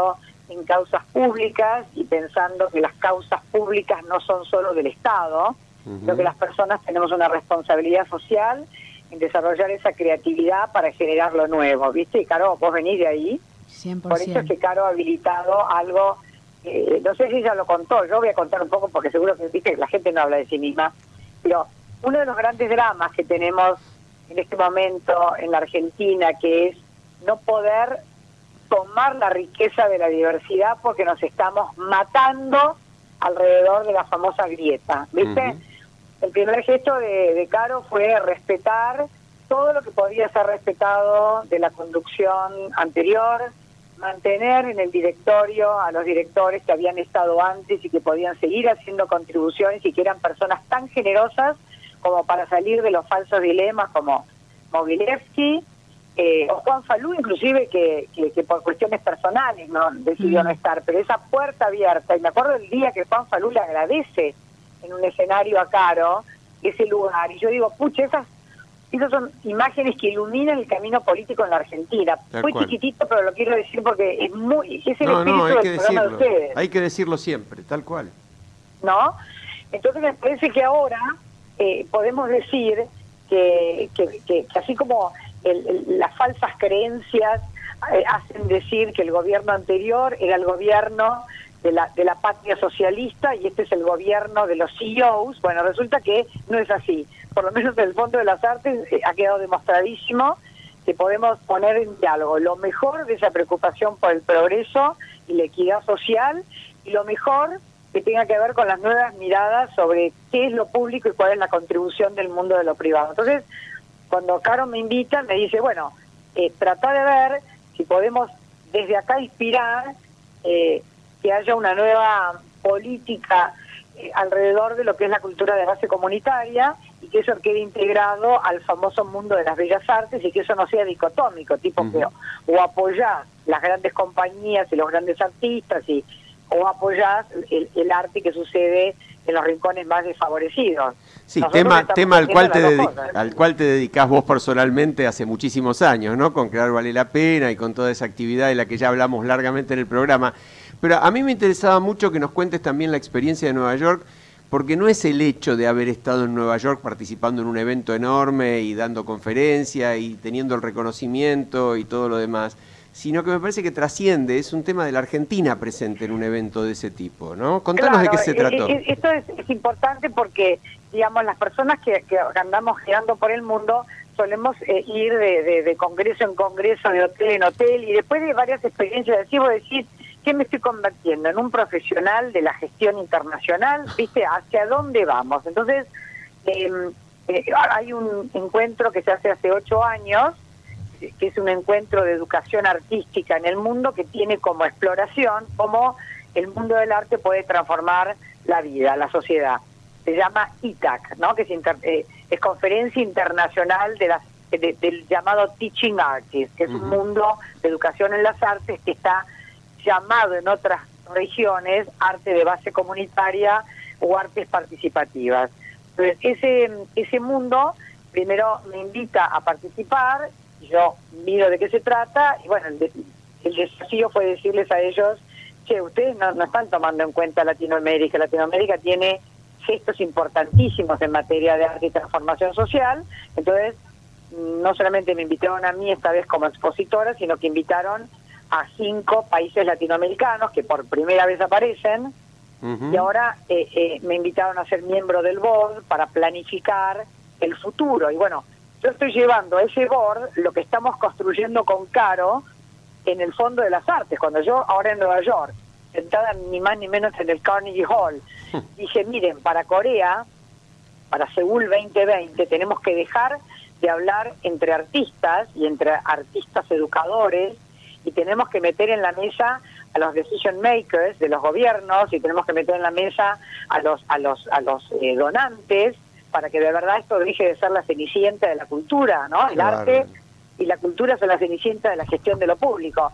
en causas públicas y pensando que las causas públicas no son solo del Estado, uh-huh. sino que las personas tenemos una responsabilidad social en desarrollar esa creatividad para generar lo nuevo, ¿viste? Y Caro, vos venís de ahí, cien por ciento. Por eso es que Caro ha habilitado algo, eh, no sé si ella lo contó, yo voy a contar un poco porque seguro que ¿viste? La gente no habla de sí misma, pero uno de los grandes dramas que tenemos en este momento en la Argentina, que es no poder tomar la riqueza de la diversidad porque nos estamos matando alrededor de la famosa grieta, ¿viste? Uh-huh. El primer gesto de, de Caro fue respetar todo lo que podía ser respetado de la conducción anterior, mantener en el directorio a los directores que habían estado antes y que podían seguir haciendo contribuciones y que eran personas tan generosas como para salir de los falsos dilemas como Mogilevsky, eh, o Juan Falú inclusive que, que, que por cuestiones personales no decidió mm. no estar, pero esa puerta abierta, y me acuerdo el día que Juan Falú le agradece en un escenario a Caro ese lugar, y yo digo, pucha, esas, esas son imágenes que iluminan el camino político en la Argentina. Tal Fue cual. Chiquitito, pero lo quiero decir porque es muy es el No, espíritu no, hay que del programa decirlo. de ustedes, Hay que decirlo siempre, tal cual. ¿no? Entonces me parece que ahora eh, podemos decir que, que, que, que así como el, el, las falsas creencias eh, hacen decir que el gobierno anterior era el gobierno de la, de la patria socialista y este es el gobierno de los C E Os, bueno, resulta que no es así. Por lo menos en el Fondo de las Artes eh, ha quedado demostradísimo que podemos poner en diálogo lo mejor de esa preocupación por el progreso y la equidad social y lo mejor que tenga que ver con las nuevas miradas sobre qué es lo público y cuál es la contribución del mundo de lo privado. Entonces, cuando Caro me invita, me dice, bueno, eh, trata de ver si podemos desde acá inspirar eh, que haya una nueva política eh, alrededor de lo que es la cultura de base comunitaria y que eso quede integrado al famoso mundo de las bellas artes y que eso no sea dicotómico, tipo uh-huh. que o apoyar las grandes compañías y los grandes artistas y o apoyar el, el arte que sucede en los rincones más desfavorecidos. Sí, Nosotros tema tema al cual te dedi- cosas, ¿eh? al cual te dedicás vos personalmente hace muchísimos años, ¿no? Con Crear Vale la Pena y con toda esa actividad de la que ya hablamos largamente en el programa. Pero a mí me interesaba mucho que nos cuentes también la experiencia de Nueva York, porque no es el hecho de haber estado en Nueva York participando en un evento enorme y dando conferencia y teniendo el reconocimiento y todo lo demás, sino que me parece que trasciende, es un tema de la Argentina presente en un evento de ese tipo, ¿no? Contanos claro, de qué se trató. Eh, eh, esto es, es importante porque, digamos, las personas que, que andamos girando por el mundo solemos eh, ir de, de, de congreso en congreso, de hotel en hotel, y después de varias experiencias así vos decís, ¿qué me estoy convirtiendo? ¿En un profesional de la gestión internacional? ¿Viste? ¿Hacia dónde vamos? Entonces, eh, eh, hay un encuentro que se hace hace ocho años, que es un encuentro de educación artística en el mundo que tiene como exploración cómo el mundo del arte puede transformar la vida, la sociedad. Se llama I T A C, ¿no? Que es, inter, eh, es Conferencia Internacional de las, de, del llamado Teaching Artists, que es uh-huh. un mundo de educación en las artes que está llamado en otras regiones arte de base comunitaria o artes participativas. Entonces, ese, ese mundo primero me invita a participar, yo miro de qué se trata, y bueno, el, de, el desafío fue decirles a ellos, che, ustedes no, no están tomando en cuenta Latinoamérica, Latinoamérica tiene gestos importantísimos en materia de arte y transformación social, entonces no solamente me invitaron a mí esta vez como expositora, sino que invitaron a cinco países latinoamericanos que por primera vez aparecen, uh-huh. y ahora eh, eh, me invitaron a ser miembro del board para planificar el futuro, y bueno, yo estoy llevando a ese board lo que estamos construyendo con Caro en el Fondo de las Artes. Cuando yo, ahora en Nueva York, sentada ni más ni menos en el Carnegie Hall, dije, miren, para Corea, para Seúl veinte veinte, tenemos que dejar de hablar entre artistas y entre artistas educadores, y tenemos que meter en la mesa a los decision makers de los gobiernos, y tenemos que meter en la mesa a los, a los, a los eh, donantes, para que de verdad esto deje de ser la cenicienta de la cultura, ¿no? El Claro. arte y la cultura son la cenicienta de la gestión de lo público.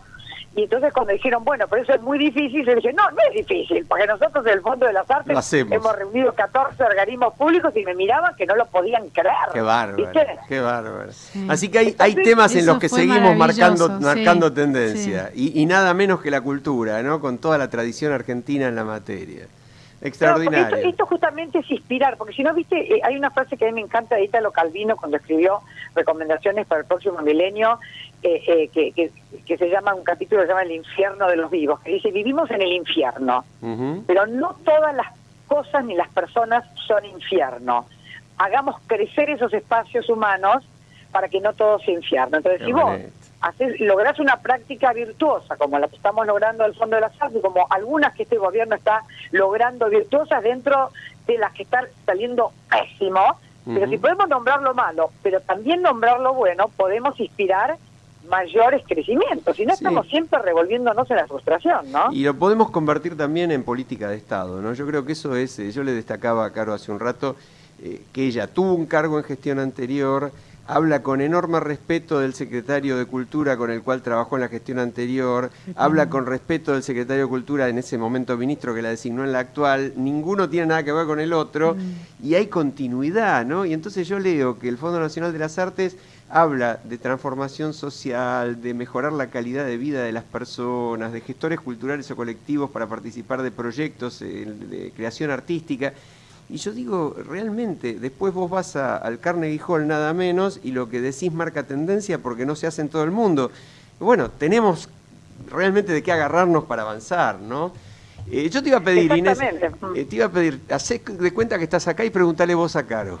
Y entonces cuando dijeron, bueno, pero eso es muy difícil, yo dije, no, no es difícil, porque nosotros en el Fondo de las Artes hemos reunido catorce organismos públicos y me miraban que no lo podían creer. Qué bárbaro, ¿viste? qué bárbaro. Sí. Así que hay, hay temas en los que seguimos marcando, marcando sí, tendencia, sí. Y, y nada menos que la cultura, ¿no? Con toda la tradición argentina en la materia. Extraordinario. No, esto, esto justamente es inspirar, porque si no, viste, eh, hay una frase que a mí me encanta de Italo Calvino cuando escribió Recomendaciones para el próximo milenio, eh, eh, que, que, que se llama, un capítulo que se llama El infierno de los vivos, que dice, vivimos en el infierno, uh-huh. pero no todas las cosas ni las personas son infierno. Hagamos crecer esos espacios humanos para que no todo sea infierno. Entonces, Qué si vos haces, lográs una práctica virtuosa, como la que estamos logrando del Fondo de las Artes, como algunas que este gobierno está logrando virtuosas dentro de las que están saliendo pésimo, uh-huh. pero si podemos nombrar lo malo, pero también nombrar lo bueno, podemos inspirar mayores crecimientos, si no sí. estamos siempre revolviéndonos en la frustración, ¿no? Y lo podemos convertir también en política de Estado, ¿no? Yo creo que eso es, yo le destacaba a Caro hace un rato, eh, que ella tuvo un cargo en gestión anterior, habla con enorme respeto del secretario de Cultura con el cual trabajó en la gestión anterior, uh-huh. habla con respeto del secretario de Cultura, en ese momento ministro que la designó en la actual, ninguno tiene nada que ver con el otro, uh-huh. y hay continuidad, ¿no? Y entonces yo leo que el Fondo Nacional de las Artes habla de transformación social, de mejorar la calidad de vida de las personas, de gestores culturales o colectivos para participar de proyectos eh, de creación artística. Y yo digo, realmente, después vos vas a, al Carnegie Hall nada menos y lo que decís marca tendencia porque no se hace en todo el mundo. Bueno, tenemos realmente de qué agarrarnos para avanzar, ¿no? Eh, yo te iba a pedir, Inés, eh, te iba a pedir, hacé de cuenta que estás acá y preguntale vos a Caro.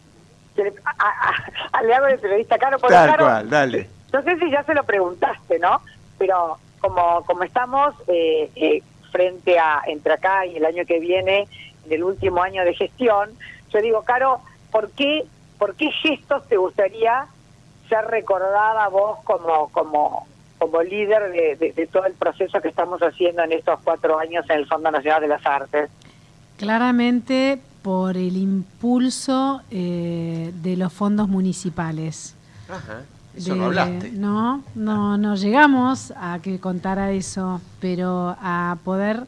A, a, a, le hago de periodista Caro, porque Tal Caro, cual, dale. No sé si ya se lo preguntaste, ¿no? Pero como, como estamos eh, eh, frente a, entre acá y el año que viene, del último año de gestión, yo digo, Caro, ¿por qué, por qué gestos te gustaría ser recordada vos como como como líder de, de, de todo el proceso que estamos haciendo en estos cuatro años en el Fondo Nacional de las Artes? Claramente por el impulso eh, de los fondos municipales. Ajá, eso de, no hablaste. No, no, no llegamos a que contara eso, pero a poder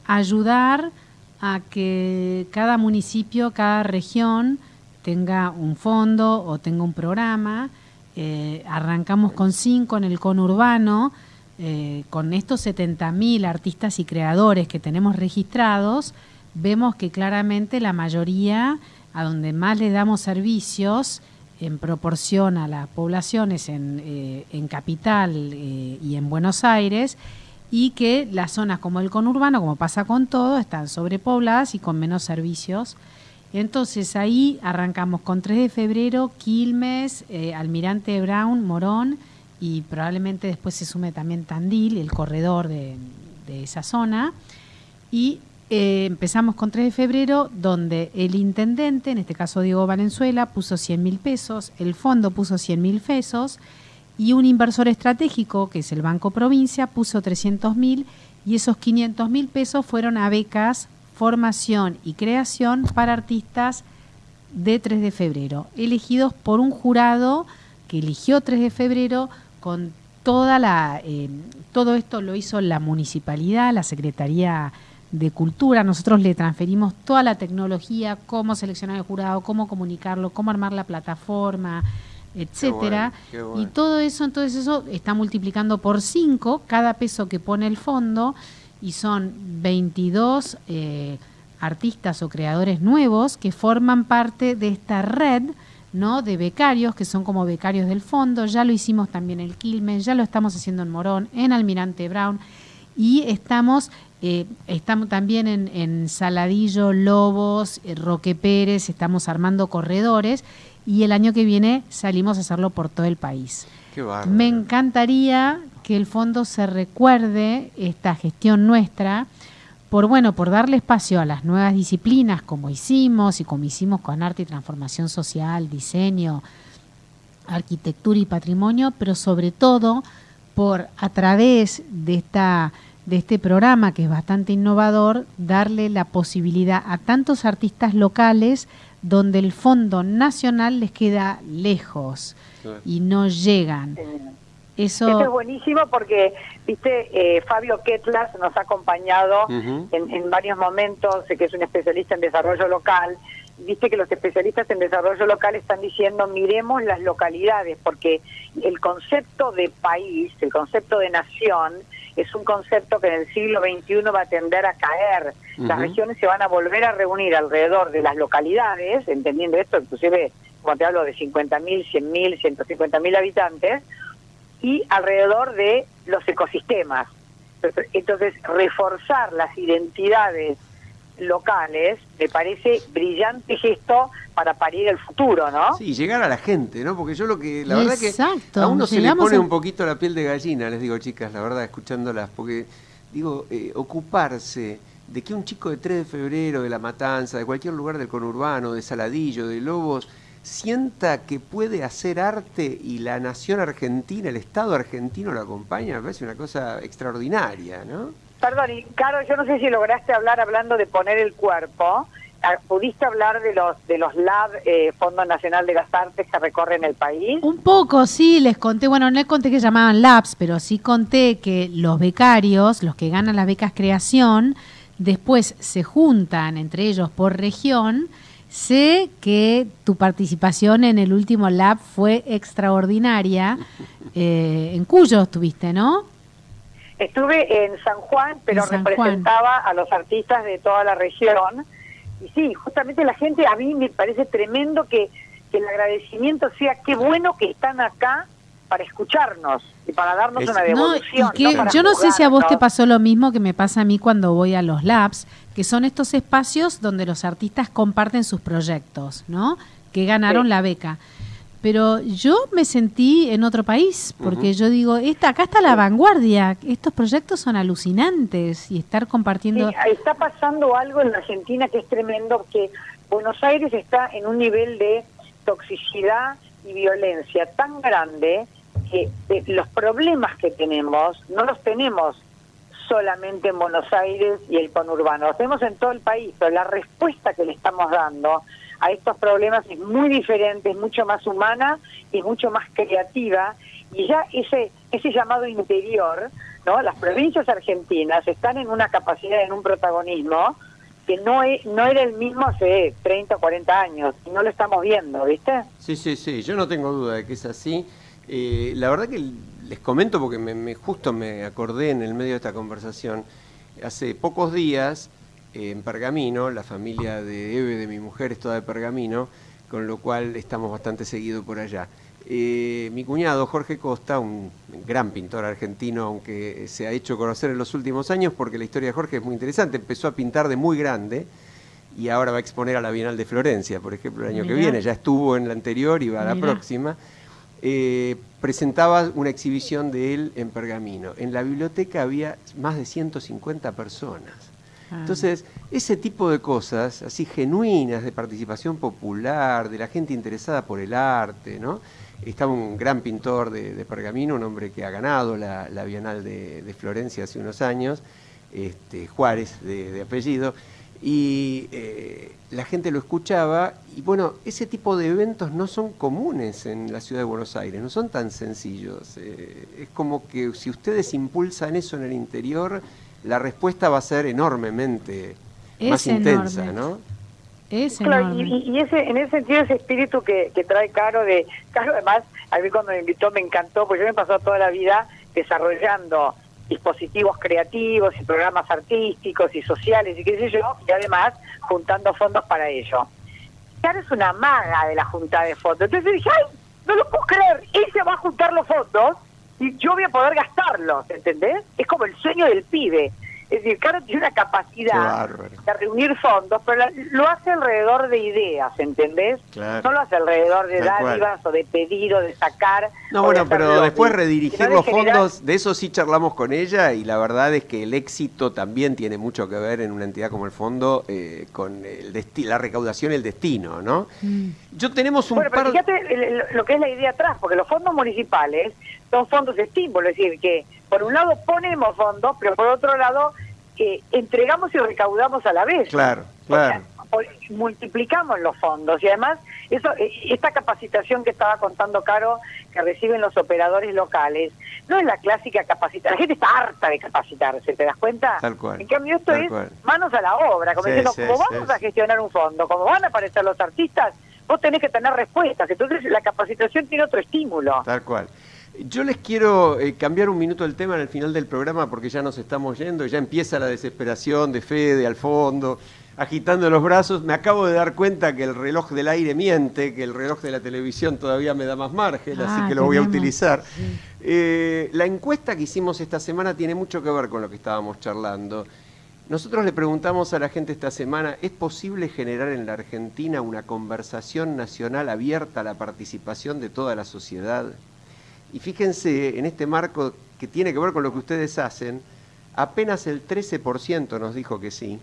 ayudar a que cada municipio, cada región tenga un fondo o tenga un programa. Eh, arrancamos con cinco en el conurbano, eh, con estos setenta mil artistas y creadores que tenemos registrados, vemos que claramente la mayoría, a donde más le damos servicios en proporción a las poblaciones en, eh, en Capital eh, y en Buenos Aires, y que las zonas como el conurbano, como pasa con todo, están sobrepobladas y con menos servicios. Entonces ahí arrancamos con tres de febrero, Quilmes, eh, Almirante Brown, Morón, y probablemente después se sume también Tandil, el corredor de, de esa zona. Y eh, empezamos con tres de febrero, donde el intendente, en este caso Diego Valenzuela, puso cien mil pesos, el fondo puso cien mil pesos, y un inversor estratégico, que es el Banco Provincia, puso trescientos mil, y esos quinientos mil pesos fueron a becas, formación y creación para artistas de tres de febrero, elegidos por un jurado que eligió tres de febrero con toda la... Eh, todo esto lo hizo la municipalidad, la Secretaría de Cultura. Nosotros le transferimos toda la tecnología, cómo seleccionar el jurado, cómo comunicarlo, cómo armar la plataforma, etcétera, qué bueno, qué bueno. Y todo eso, entonces eso está multiplicando por cinco cada peso que pone el fondo, y son veintidós eh, artistas o creadores nuevos que forman parte de esta red, ¿no?, de becarios, que son como becarios del fondo. Ya lo hicimos también en Quilmes, ya lo estamos haciendo en Morón, en Almirante Brown, y estamos eh, estamos también en, en Saladillo, Lobos, eh, Roque Pérez, estamos armando corredores, y el año que viene salimos a hacerlo por todo el país. Qué bárbaro. Me encantaría que el fondo se recuerde esta gestión nuestra por bueno por darle espacio a las nuevas disciplinas, como hicimos y como hicimos con arte y transformación social, diseño, arquitectura y patrimonio, pero sobre todo por, a través de esta de este programa, que es bastante innovador, darle la posibilidad a tantos artistas locales donde el Fondo Nacional les queda lejos, claro, y no llegan. Eso... Eso es buenísimo porque, viste, eh, Fabio Ketlas nos ha acompañado uh-huh. en, en varios momentos, que es un especialista en desarrollo local. Viste que los especialistas en desarrollo local están diciendo, miremos las localidades, porque el concepto de país, el concepto de nación, es un concepto que en el siglo veintiuno va a tender a caer. Uh-huh. Las regiones se van a volver a reunir alrededor de las localidades, entendiendo esto, inclusive, como te hablo, de cincuenta mil, cien mil, ciento cincuenta mil habitantes, y alrededor de los ecosistemas. Entonces, reforzar las identidades locales me parece brillante gesto para parir el futuro, ¿no? Sí, llegar a la gente, ¿no? Porque yo lo que, la verdad Exacto. que a uno se le Llegamos pone a... un poquito la piel de gallina, les digo, chicas, la verdad, escuchándolas, porque, digo, eh, ocuparse de que un chico de tres de febrero, de La Matanza, de cualquier lugar del conurbano, de Saladillo, de Lobos, sienta que puede hacer arte y la nación argentina, el Estado argentino lo acompaña, me parece una cosa extraordinaria, ¿no? Perdón, y Caro, yo no sé si lograste hablar hablando de poner el cuerpo. ¿Pudiste hablar de los de los lab, eh, Fondo Nacional de las Artes, que recorren el país? Un poco, sí, les conté, bueno, no les conté que llamaban labs, pero sí conté que los becarios, los que ganan las becas creación, después se juntan entre ellos por región. Sé que tu participación en el último lab fue extraordinaria, eh, en Cuyo estuviste, ¿no? Estuve en San Juan, pero San representaba Juan. a los artistas de toda la región. Y sí, justamente la gente, a mí me parece tremendo que, que el agradecimiento sea qué bueno que están acá para escucharnos y para darnos es, una devolución. No, y que, no yo no sé si a vos te jugarnos. pasó lo mismo que me pasa a mí cuando voy a los labs, que son estos espacios donde los artistas comparten sus proyectos, ¿no? Que ganaron Sí. la beca. Pero yo me sentí en otro país, porque uh-huh. yo digo, esta, acá está la vanguardia, estos proyectos son alucinantes y estar compartiendo... Sí, está pasando algo en la Argentina que es tremendo, que Buenos Aires está en un nivel de toxicidad y violencia tan grande que eh, los problemas que tenemos no los tenemos solamente en Buenos Aires y el conurbano, los tenemos en todo el país, pero la respuesta que le estamos dando a estos problemas es muy diferente, es mucho más humana y es mucho más creativa, y ya ese ese llamado interior, ¿no? Las provincias argentinas están en una capacidad, en un protagonismo que no es, no era el mismo hace treinta o cuarenta años, y no lo estamos viendo, ¿viste? Sí, sí, sí, yo no tengo duda de que es así. Eh, la verdad que les comento porque me, me justo me acordé en el medio de esta conversación, hace pocos días, en Pergamino, la familia de Eve, de mi mujer, es toda de Pergamino, con lo cual estamos bastante seguidos por allá. Eh, mi cuñado, Jorge Costa, un gran pintor argentino, aunque se ha hecho conocer en los últimos años, porque la historia de Jorge es muy interesante, empezó a pintar de muy grande y ahora va a exponer a la Bienal de Florencia, por ejemplo, el año Mirá. que viene, ya estuvo en la anterior y va a la Mirá. próxima. Eh, presentaba una exhibición de él en Pergamino. En la biblioteca había más de ciento cincuenta personas. Entonces, ese tipo de cosas, así genuinas, de participación popular, de la gente interesada por el arte, ¿no? Estaba un gran pintor de, de Pergamino, un hombre que ha ganado la, la Bienal de, de Florencia hace unos años, este, Juárez de, de apellido, y eh, la gente lo escuchaba, y bueno, ese tipo de eventos no son comunes en la ciudad de Buenos Aires, no son tan sencillos. Eh, es como que si ustedes impulsan eso en el interior, la respuesta va a ser enormemente es más enorme. intensa, ¿no? Es claro, enorme. y, y ese, en ese sentido, ese espíritu que, que trae Caro, de Caro además, a mí cuando me invitó me encantó, porque yo me he pasado toda la vida desarrollando dispositivos creativos y programas artísticos y sociales y qué sé yo, y además juntando fondos para ello. Caro es una maga de la junta de fondos, entonces dije, ¡ay, no lo puedo creer! Ella va a juntar los fondos y yo voy a poder gastarlos, ¿entendés? Es como el sueño del pibe. Es decir, Caro tiene una capacidad de reunir fondos, pero la, lo hace alrededor de ideas, ¿entendés? Claro. No lo hace alrededor de Tal dádivas cual. o de pedido, de sacar. No, o bueno, de hacer pero lobby, después redirigir sino de los generar- fondos, de eso sí charlamos con ella, y la verdad es que el éxito también tiene mucho que ver en una entidad como el fondo, eh, con el desti- la recaudación y el destino, ¿no? Mm. Yo tenemos un Bueno, par... pero fíjate el- el- lo que es la idea atrás, porque los fondos municipales son fondos de estímulo, es decir, que por un lado ponemos fondos, pero por otro lado eh, entregamos y recaudamos a la vez. Claro, O claro. sea, o- multiplicamos los fondos y además eso, eh, esta capacitación que estaba contando Caro que reciben los operadores locales no es la clásica capacitación, la gente está harta de capacitarse, ¿te das cuenta? Tal cual, En cambio esto tal es cual. manos a la obra, como Sí, diciendo, sí, como sí, vamos sí. a gestionar un fondo, como van a aparecer los artistas, vos tenés que tener respuestas, entonces la capacitación tiene otro estímulo. Tal cual. Yo les quiero eh, cambiar un minuto el tema en el final del programa porque ya nos estamos yendo, ya empieza la desesperación de Fede al fondo, agitando los brazos. Me acabo de dar cuenta que el reloj del aire miente, que el reloj de la televisión todavía me da más margen, Ah, así que lo voy a tenemos, utilizar. sí. Eh, la encuesta que hicimos esta semana tiene mucho que ver con lo que estábamos charlando. Nosotros le preguntamos a la gente esta semana, ¿es posible generar en la Argentina una conversación nacional abierta a la participación de toda la sociedad? Y fíjense, en este marco que tiene que ver con lo que ustedes hacen, apenas el trece por ciento nos dijo que sí,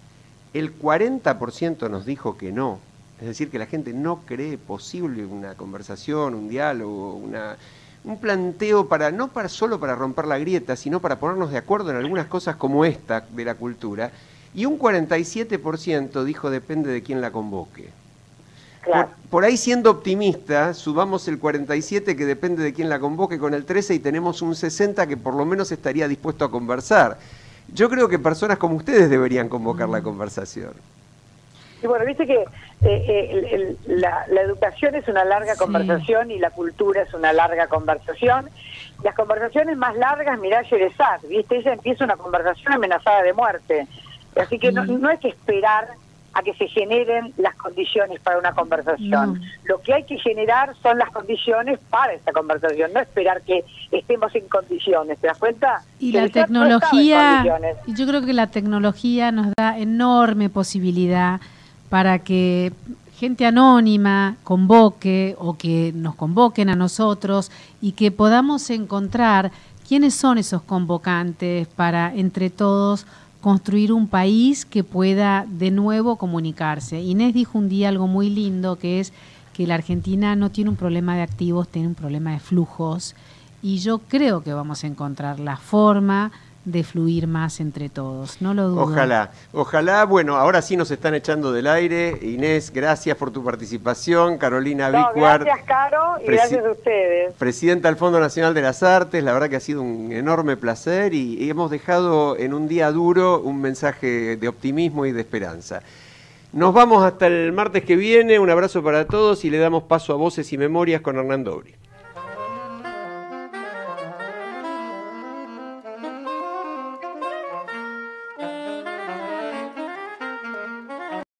el cuarenta por ciento nos dijo que no. Es decir, que la gente no cree posible una conversación, un diálogo, una, un planteo para no para solo para romper la grieta, sino para ponernos de acuerdo en algunas cosas como esta de la cultura. Y un cuarenta y siete por ciento dijo depende de quién la convoque. Claro. Por, por ahí siendo optimista, subamos el cuarenta y siete que depende de quién la convoque con el trece y tenemos un sesenta que por lo menos estaría dispuesto a conversar. Yo creo que personas como ustedes deberían convocar la conversación. Y bueno, viste que eh, eh, el- el- la, la educación es una larga Sí. conversación y la cultura es una larga conversación. Las conversaciones más largas, mirá Sherezad, viste, ella empieza una conversación amenazada de muerte. Así que no, no hay que esperar a que se generen las condiciones para una conversación. No. Lo que hay que generar son las condiciones para esa conversación, no esperar que estemos en condiciones, ¿te das cuenta? Y la Sherezad no estaba en tecnología, condiciones. y yo creo que la tecnología nos da enorme posibilidad para que gente anónima convoque o que nos convoquen a nosotros y que podamos encontrar quiénes son esos convocantes para entre todos construir un país que pueda de nuevo comunicarse. Inés dijo un día algo muy lindo, que es que la Argentina no tiene un problema de activos, tiene un problema de flujos, y yo creo que vamos a encontrar la forma de fluir más entre todos, no lo dudo. Ojalá, ojalá, bueno, ahora sí nos están echando del aire. Inés, gracias por tu participación. Carolina No, Bicuar, gracias Caro y presi- gracias a ustedes. presidenta del Fondo Nacional de las Artes, la verdad que ha sido un enorme placer y, y hemos dejado en un día duro un mensaje de optimismo y de esperanza. Nos vamos hasta el martes que viene, un abrazo para todos y le damos paso a Voces y Memorias con Hernán Dobri.